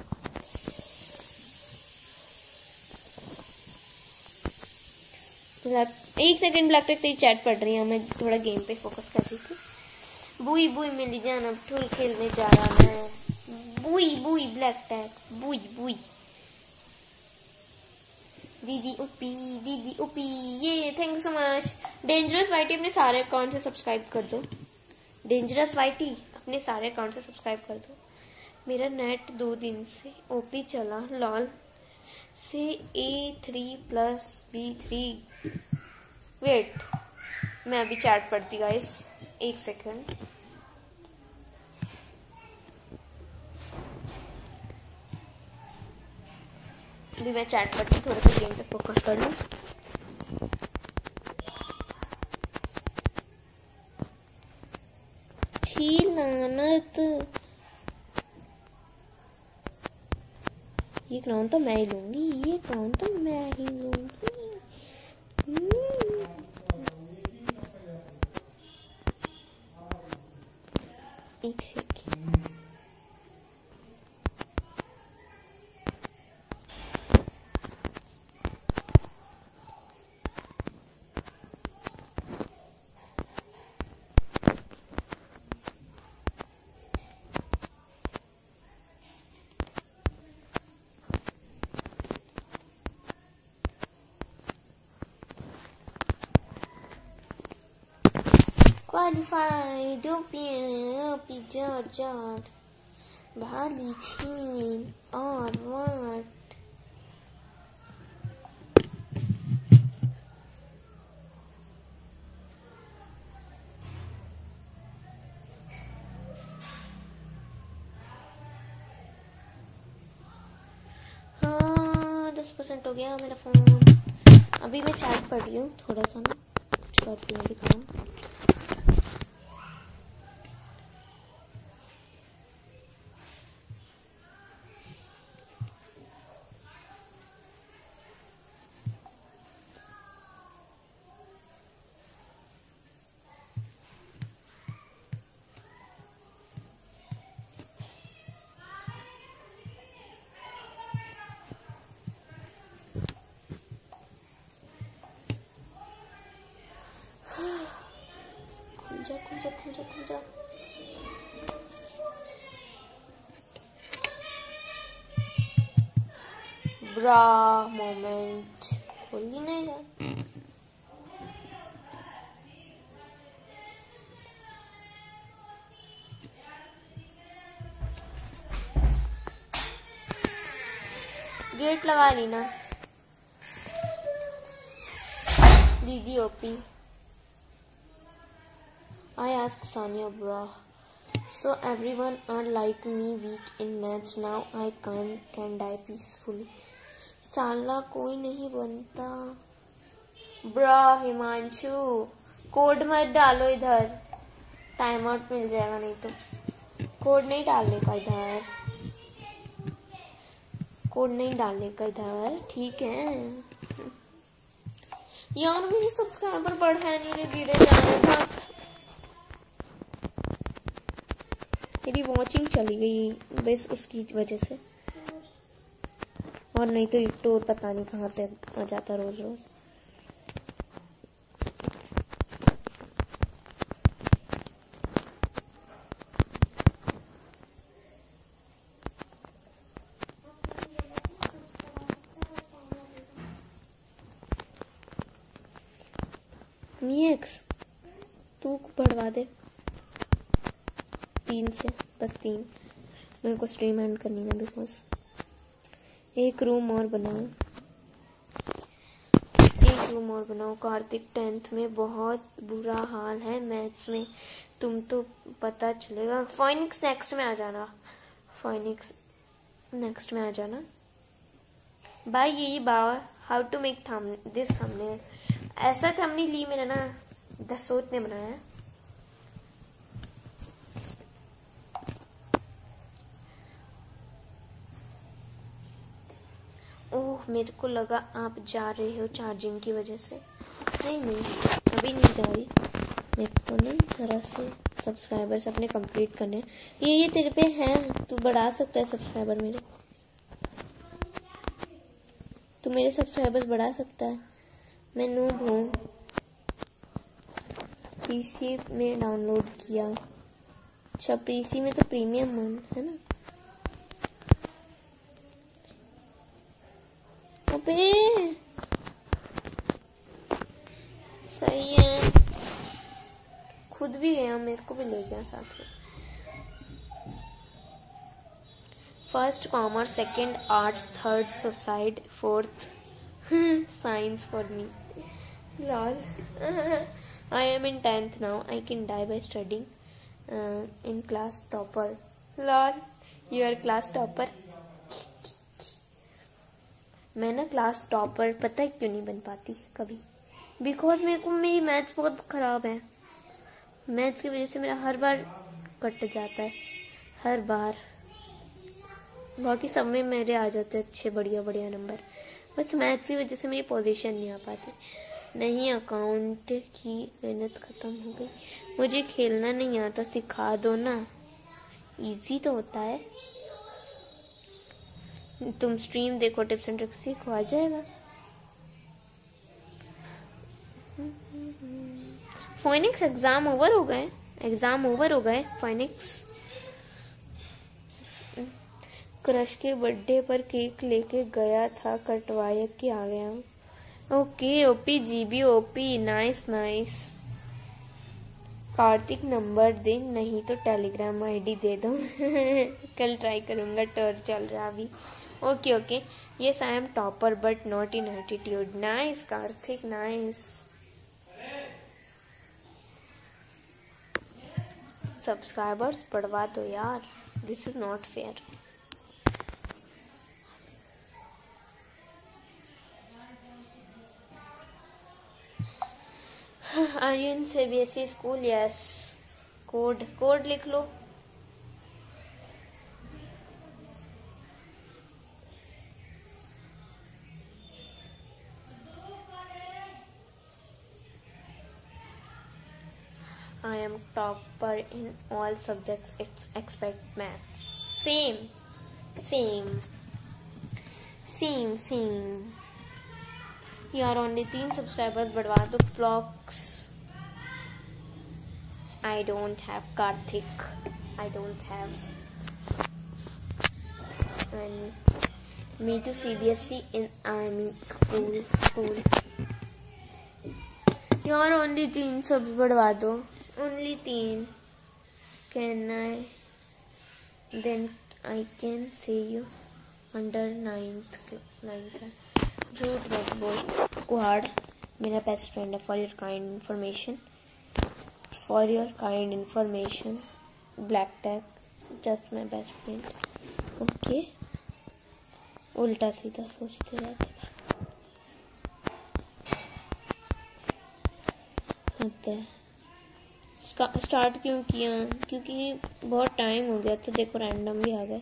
एक सेकंड ब्लैक टेक तेरी चैट पढ़ रही है, मैं थोड़ा गेम पे फोकस कर रही थी। बुई बुई मिली जान, अब ठुल खेलने जा रहा मैं। बुई बुई ब्लैक टैग बुई बुई। दीदी उपी ये thank you so much. Dangerous whitey अपने सारे अकाउंट से सब्सक्राइब कर दो। डेंजरस वाइटी अपने सारे अकाउंट से सब्सक्राइब कर दो। मेरा नेट 2 दिन से ओपी चला लॉल से A3 + B3। वेट मैं अभी चैट पढ़ती गाइस, एक सेकंड। अभी मैं चैट पढ़ती, थोड़ा सा गेम पे फोकस कर लूं। छी लानत, ये क्राउन तो मैं ही लूंगी, ये क्राउन तो मैं ही लूंगी। एक सेकंड। Qualified, OP George, भाली छीन और वाट। हाँ 10% हो गया मेरा फोन। अभी मैं चैट पढ़ रही हूँ थोड़ा सा ना, कुछ करती हूँ अभी काम। खुल जा। ब्रा मोमेंट खुल ही नहीं रहा। गेट लगा ली ना दीदी OP. I asked Sonia, bro. So everyone are like me, weak in maths. Now I can die peacefully. साला कोई नहीं बनता। ब्रा हिमांशु कोड मत डालो इधर, टाइम आउट मिल जाएगा नहीं तो। कोड नहीं डालने का इधर, कोड नहीं डालने का इधर, ठीक है यार। मेरे सब्सक्राइबर बढ़े नहीं, धीरे जा रहे था। मेरी वॉचिंग चली गई बस उसकी वजह से, और नहीं तो यूट्यूब पता नहीं कहाँ से आ जाता रोज रोज। मीएक्स तू बढ़वा दे 3 से, बस 3। मेरे को स्ट्रीम एंड करनी है बिकॉज। एक रूम और बनाओ, एक रूम और बनाओ। कार्तिक 10th में बहुत बुरा हाल है मैथ्स में, तुम तो पता चलेगा। फाइनिक्स नेक्स्ट में आ जाना, फाइनिक्स नेक्स्ट में आ जाना। बाय ये bye how to make this thumbnail. ऐसा थंबनेल ली मेरा ना दसोत ने बनाया है। ओह मेरे को लगा आप जा रहे हो चार्जिंग की वजह से। नहीं अभी नहीं जा रही। मेरे को ना जरा से सब्सक्राइबर्स अपने कंप्लीट करने हैं। ये तेरे पे हैं, तू बढ़ा सकता है सब्सक्राइबर मेरे, तू मेरे सब्सक्राइबर्स बढ़ा सकता है। मैं नूब हूँ, पीसी में डाउनलोड किया। अच्छा पीसी में तो प्रीमियम है ना। अबे सही है, खुद भी गया, मेरे को भी ले गया साथ में। First commerce, second arts, third suicide, fourth science for me. Lol I am in 10th now, I can die by studying in class topper. Lol you are class topper. मैं ना क्लास टॉपर पता है क्यों नहीं बन पाती कभी, because मेरी मैथ्स बहुत खराब है। मैथ्स की वजह से मेरा हर बार कट जाता है, हर बार। बाकी सब में मेरे आ जाते हैं अच्छे बढ़िया बढ़िया नंबर, बस मैथ्स की वजह से मेरी पोजीशन नहीं आ पाती। नहीं अकाउंट की मेहनत खत्म हो गई। मुझे खेलना नहीं आता, सिखा दो ना, इजी तो होता है। तुम स्ट्रीम देखो, टिप्स एंड ट्रिक्स सीखो, आ जाएगा। फाइनिक्स एग्जाम ओवर हो गए, एग्जाम ओवर हो गए फाइनिक्स। क्रश के बर्थडे पर केक लेके गया था, कटवाया के आ गया। Okay OP GB OP, nice nice. Kartik number दे, नहीं तो टेलीग्राम आईडी दे दो। कल ट्राई करूंगा, टर्न चल रहा अभी। Okay okay, yes I am topper but not in attitude. Nice Kartik nice. Subscribers बढ़वा दो यार, this is not fair. Are you in CBSE school? Yes. Code लिख लो। I am topper in all subjects except maths. Same. यार only 3 subscribers बढ़वा दो। Blocks I don't have Karthik. I don't have. And me to CBSE in army school. यार only 3 subs बढ़वा दो. Only 3. Can I? Then I can see you under 9th. झूठ मत बोल. कुहाड़ मेरा बेस्ट फ्रेंड है. For your kind information. Black tag. Just my best friend. Okay. उल्टा सीधा सोचते रहते. स्टार्ट क्यों किया? क्योंकि बहुत टाइम हो गया. तो देखो रैंडम भी आ गए.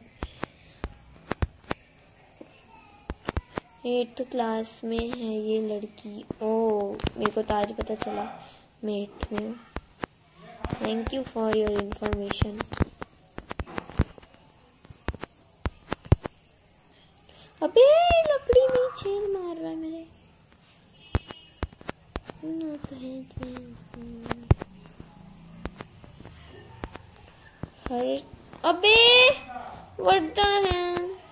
8th क्लास में है ये लड़की. ओ मेरे को तो आज पता चला. मैं 8th में हूँ. Thank you for your information. अबे लकड़ी में छेद मार रहा है मेरे. अबे वर्दा है.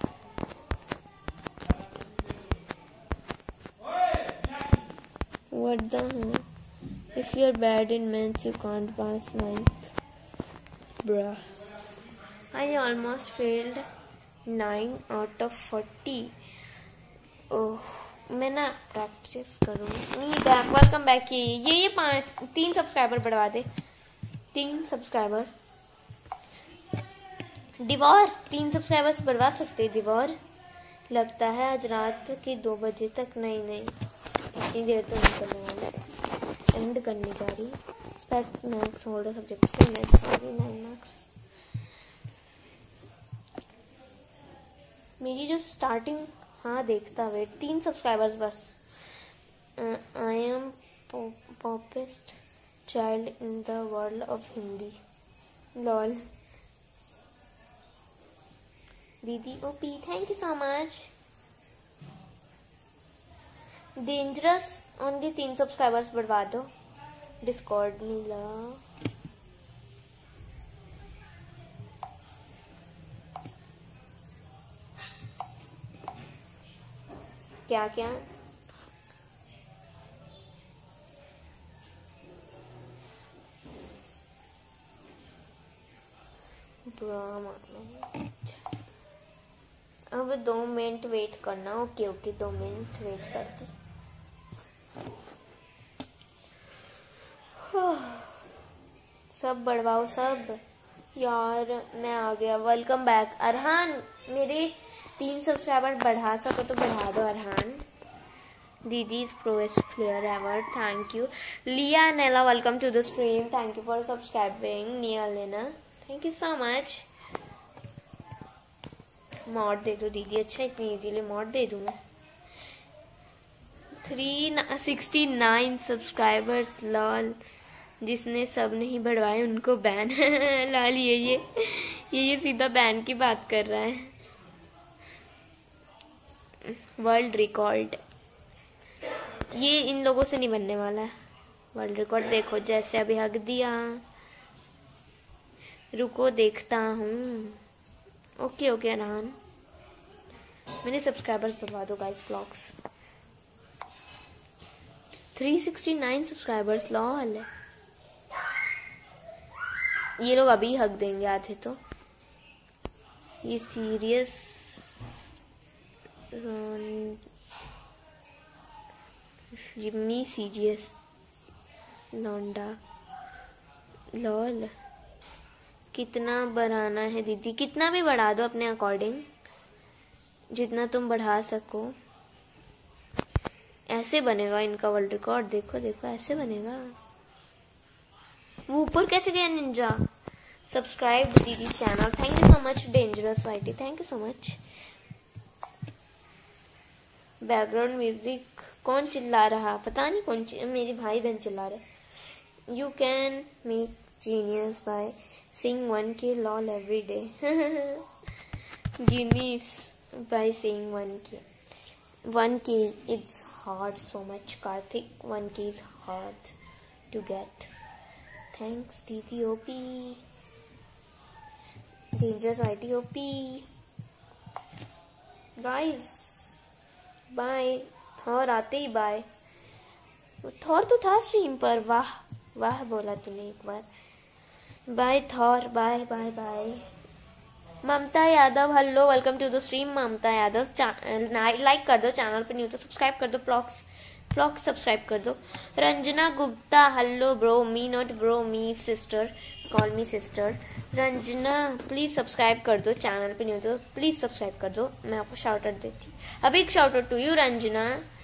वर्दा है. If you're bad in maths, you can't pass 9th. Bruh. I almost failed 9 out of 40. ओह मैं ना प्रैक्टिस करूँगी. Back welcome back. ये 3 सब्सक्राइबर बढ़वा दे. 3 सब्सक्राइबर. डिवॉर 3 सब्सक्राइबर्स बढ़वा सकते. डिवॉर लगता है आज रात के 2 बजे तक. नहीं इतनी देर तो निकलने वाला है. एंड करने जा रही. Specs max all the subjects 9 marks. मेरी जो स्टार्टिंग. हाँ देखता. वेट 3 सब्सक्राइबर्स बस. I am poppest child in the world of Hindi. Lol. दीदी OP thank you so much. Dangerous only 3 subscribers बढ़वा दो. डिस्कॉर्ड नीला. क्या अब 2 मिनट वेट करना. ओके 2 मिनट वेट करती. सब बढ़वाओ सब. यार मैं आ गया. Welcome back Arhaan. मेरे 3 सब्सक्राइबर बढ़ा सको तो बढ़ा दो अरहान. दीदी is proest player ever. Thank you. लिया नेला welcome to the stream. Thank you for subscribing. निया लेना thank you so much. Mod दे दो दीदी. अच्छा इतनी इजीली मॉड दे दूं मैं. 369 सब्सक्राइबर्स. लॉल. जिसने सब नहीं बढ़वाए उनको बैन. लाल ये सीधा बैन की बात कर रहा है. वर्ल्ड रिकॉर्ड ये इन लोगों से नहीं बनने वाला है. वर्ल्ड रिकॉर्ड देखो जैसे अभी हक दिया. रुको देखता हूँ. ओके अरहान. मेरे सब्सक्राइबर्स बढ़वा दो गाइस. Blogs 369 subscribers. लॉल ये लोग अभी हक देंगे आधे तो. ये सीरियस जिम्मी सीरियस लौंडा. लॉल कितना बढ़ाना है दीदी? कितना भी बढ़ा दो अपने अकॉर्डिंग. जितना तुम बढ़ा सको. ऐसे बनेगा इनका वर्ल्ड रिकॉर्ड. देखो ऐसे बनेगा. वो ऊपर कैसे गया निंजा? सब्सक्राइब दीदी channel. Thank you so much. Dangerous whitey thank you so much. Background music कौन चिल्ला रहा? पता नहीं कौन. मेरे भाई बहन चिल्ला रहे. You can make genius by sing 1K lol every day. Genius by sing 1K it's hard so much. Karthik 1K is hard to get. Thanks दीदी OP, dangerous IT OP. Guys bye, Thor आते ही bye. Thor तो था stream पर, वाह वाह बोला तूने एक बार। Bye Thor, bye bye bye. Mamata Yadav hello, welcome to the stream. Mamata Yadav like कर दो, चैनल पे नहीं हो तो सब्सक्राइब कर दो, ब्लॉग सब्सक्राइब कर दो। Ranjana Gupta hello bro, me not bro, me sister, call me sister. Ranjana please subscribe कर दो, चैनल पे नहीं हो तो प्लीज सब्सक्राइब कर दो, मैं आपको शाउट आउट देती। अब एक shout out to you Ranjana,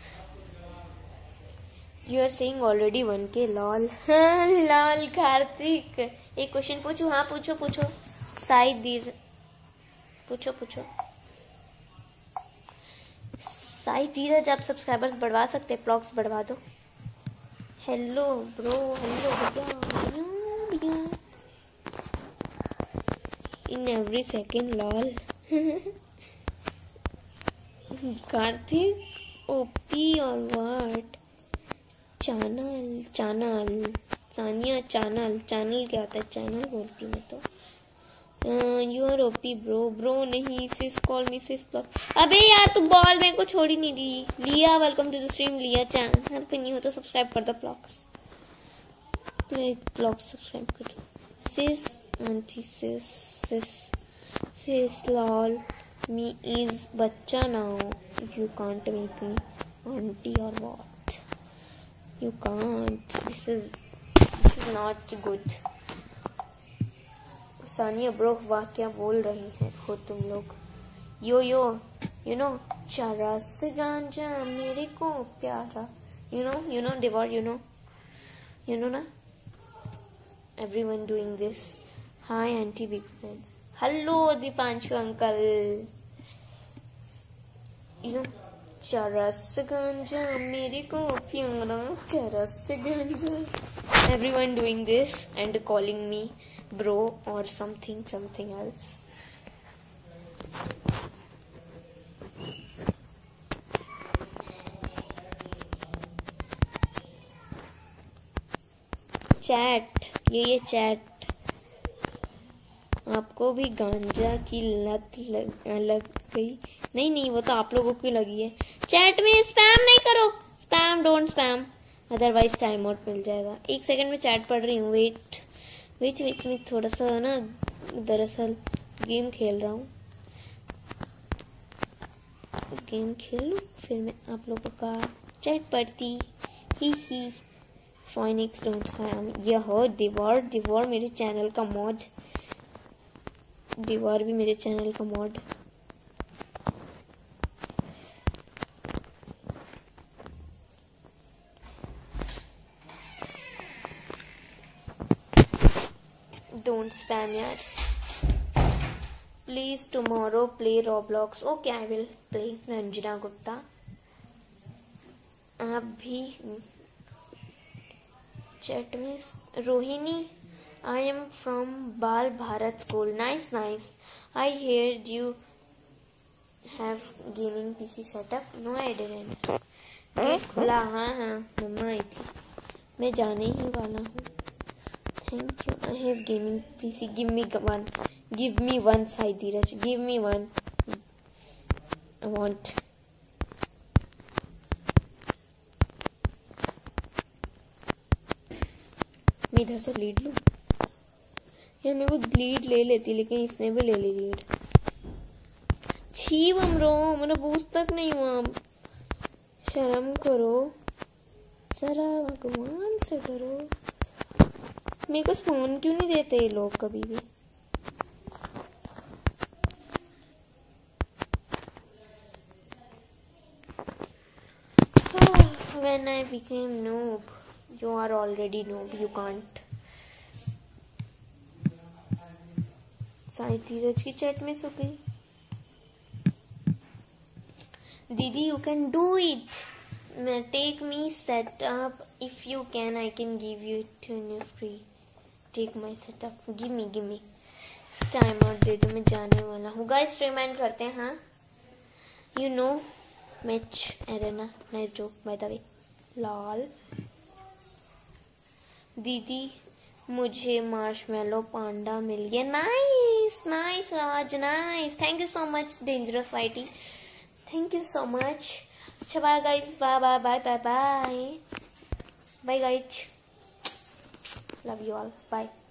you are saying already 1K lol. Lol Kartik, एक क्वेश्चन पूछू? हाँ पूछो पूछो, साइड दीर पूछो पूछो। साई धीरज आप सब्सक्राइबर्स बढ़वा सकते हैं, ब्लॉग्स बढ़वा दो। हेलो ब्रो, हेलो भैया, in every second lol. Kartik OP और व्हाट? चैनल सानिया चैनल क्या होता है? चैनल बोलती मैं तो। यू आर ओपी ब्रो नहीं, सिस कॉल मी सिस ब्लॉग। अबे यार तू बॉल मेरे को छोड़ ही नहीं रही। Liya welcome to the stream. Liya channel पे नहीं हो तो सब्सक्राइब कर दो, ब्लॉग्स सब्सक्राइब कर दो। Sis aunty, sis lol me is बच्चा now, you can't make me aunty और what, you can't, this is not good. Sania bro वाह क्या बोल रही है हो तुम लोग। यो यू नो चारा से गांजा मेरे को प्यारा, यू नो डिवॉर, यू नो ना, everyone doing this. Hi aunty big fan. Hello Deepanshu uncle, you know चारा से गांजा मेरे को प्यारा, चारा से गांजा, everyone doing this and calling me bro or something else. Chat, ये चैट, आपको भी गांजा की लत लग गई? नहीं वो तो आप लोगों की लगी है। चैट में स्पैम नहीं करो, spam don't spam, otherwise time out मिल जाएगा। 1 सेकंड में चैट पढ़ रही हूँ, वेट में थोड़ा सा ना, दरअसल गेम खेल रहा हूँ, गेम खेल लूँ फिर मैं आप लोगों का चैट पढ़ती। ही फोनिक्स डोंट हार्म। यह दीवार मेरे चैनल का मॉड, दीवार भी मेरे चैनल का मॉड। Don't spam यार, please tomorrow play Roblox. Okay, I will play. Ranjana Gupta, आप भी चैट में। Rohini, I am from Bal Bharat school. Nice. I heard you have gaming PC setup. No, I didn't. Gate खुला? हाँ मम्मा आई थी, मैं जाने ही वाला हूँ। Thank you. I have gaming PC. Give me one, Sai Dheeraj. Give me one. I want. मैं इधर से लीड लूं यार, मेरे को लीड ले लेती, लेकिन इसने भी ले ली लीड। छी बमरो, मेरा बूस्ट तक नहीं हुआ। शर्म करो जरा, भगवान से डरो। मेरे को स्पॉन क्यों नहीं देते ये लोग कभी भी? When I became noob, you are already noob. You can't. Sai धीरज की चैट में सो गई। दीदी you can do it. Take me setup if you can. I can give you it when you're free. Take my setup. Give me. Time out दे दो, मैं जाने वाला हूँ। गाइस रिमाइंड करते हैं, हाँ you know match arena, nice joke by the way. Lol दीदी मुझे मार्शमेलो पांडा मिल गया। Nice nice Raj, nice. Thank you so much dangerous whitey, thank you so much. अच्छा bye guys, bye bye bye bye bye bye guys, love you all, bye.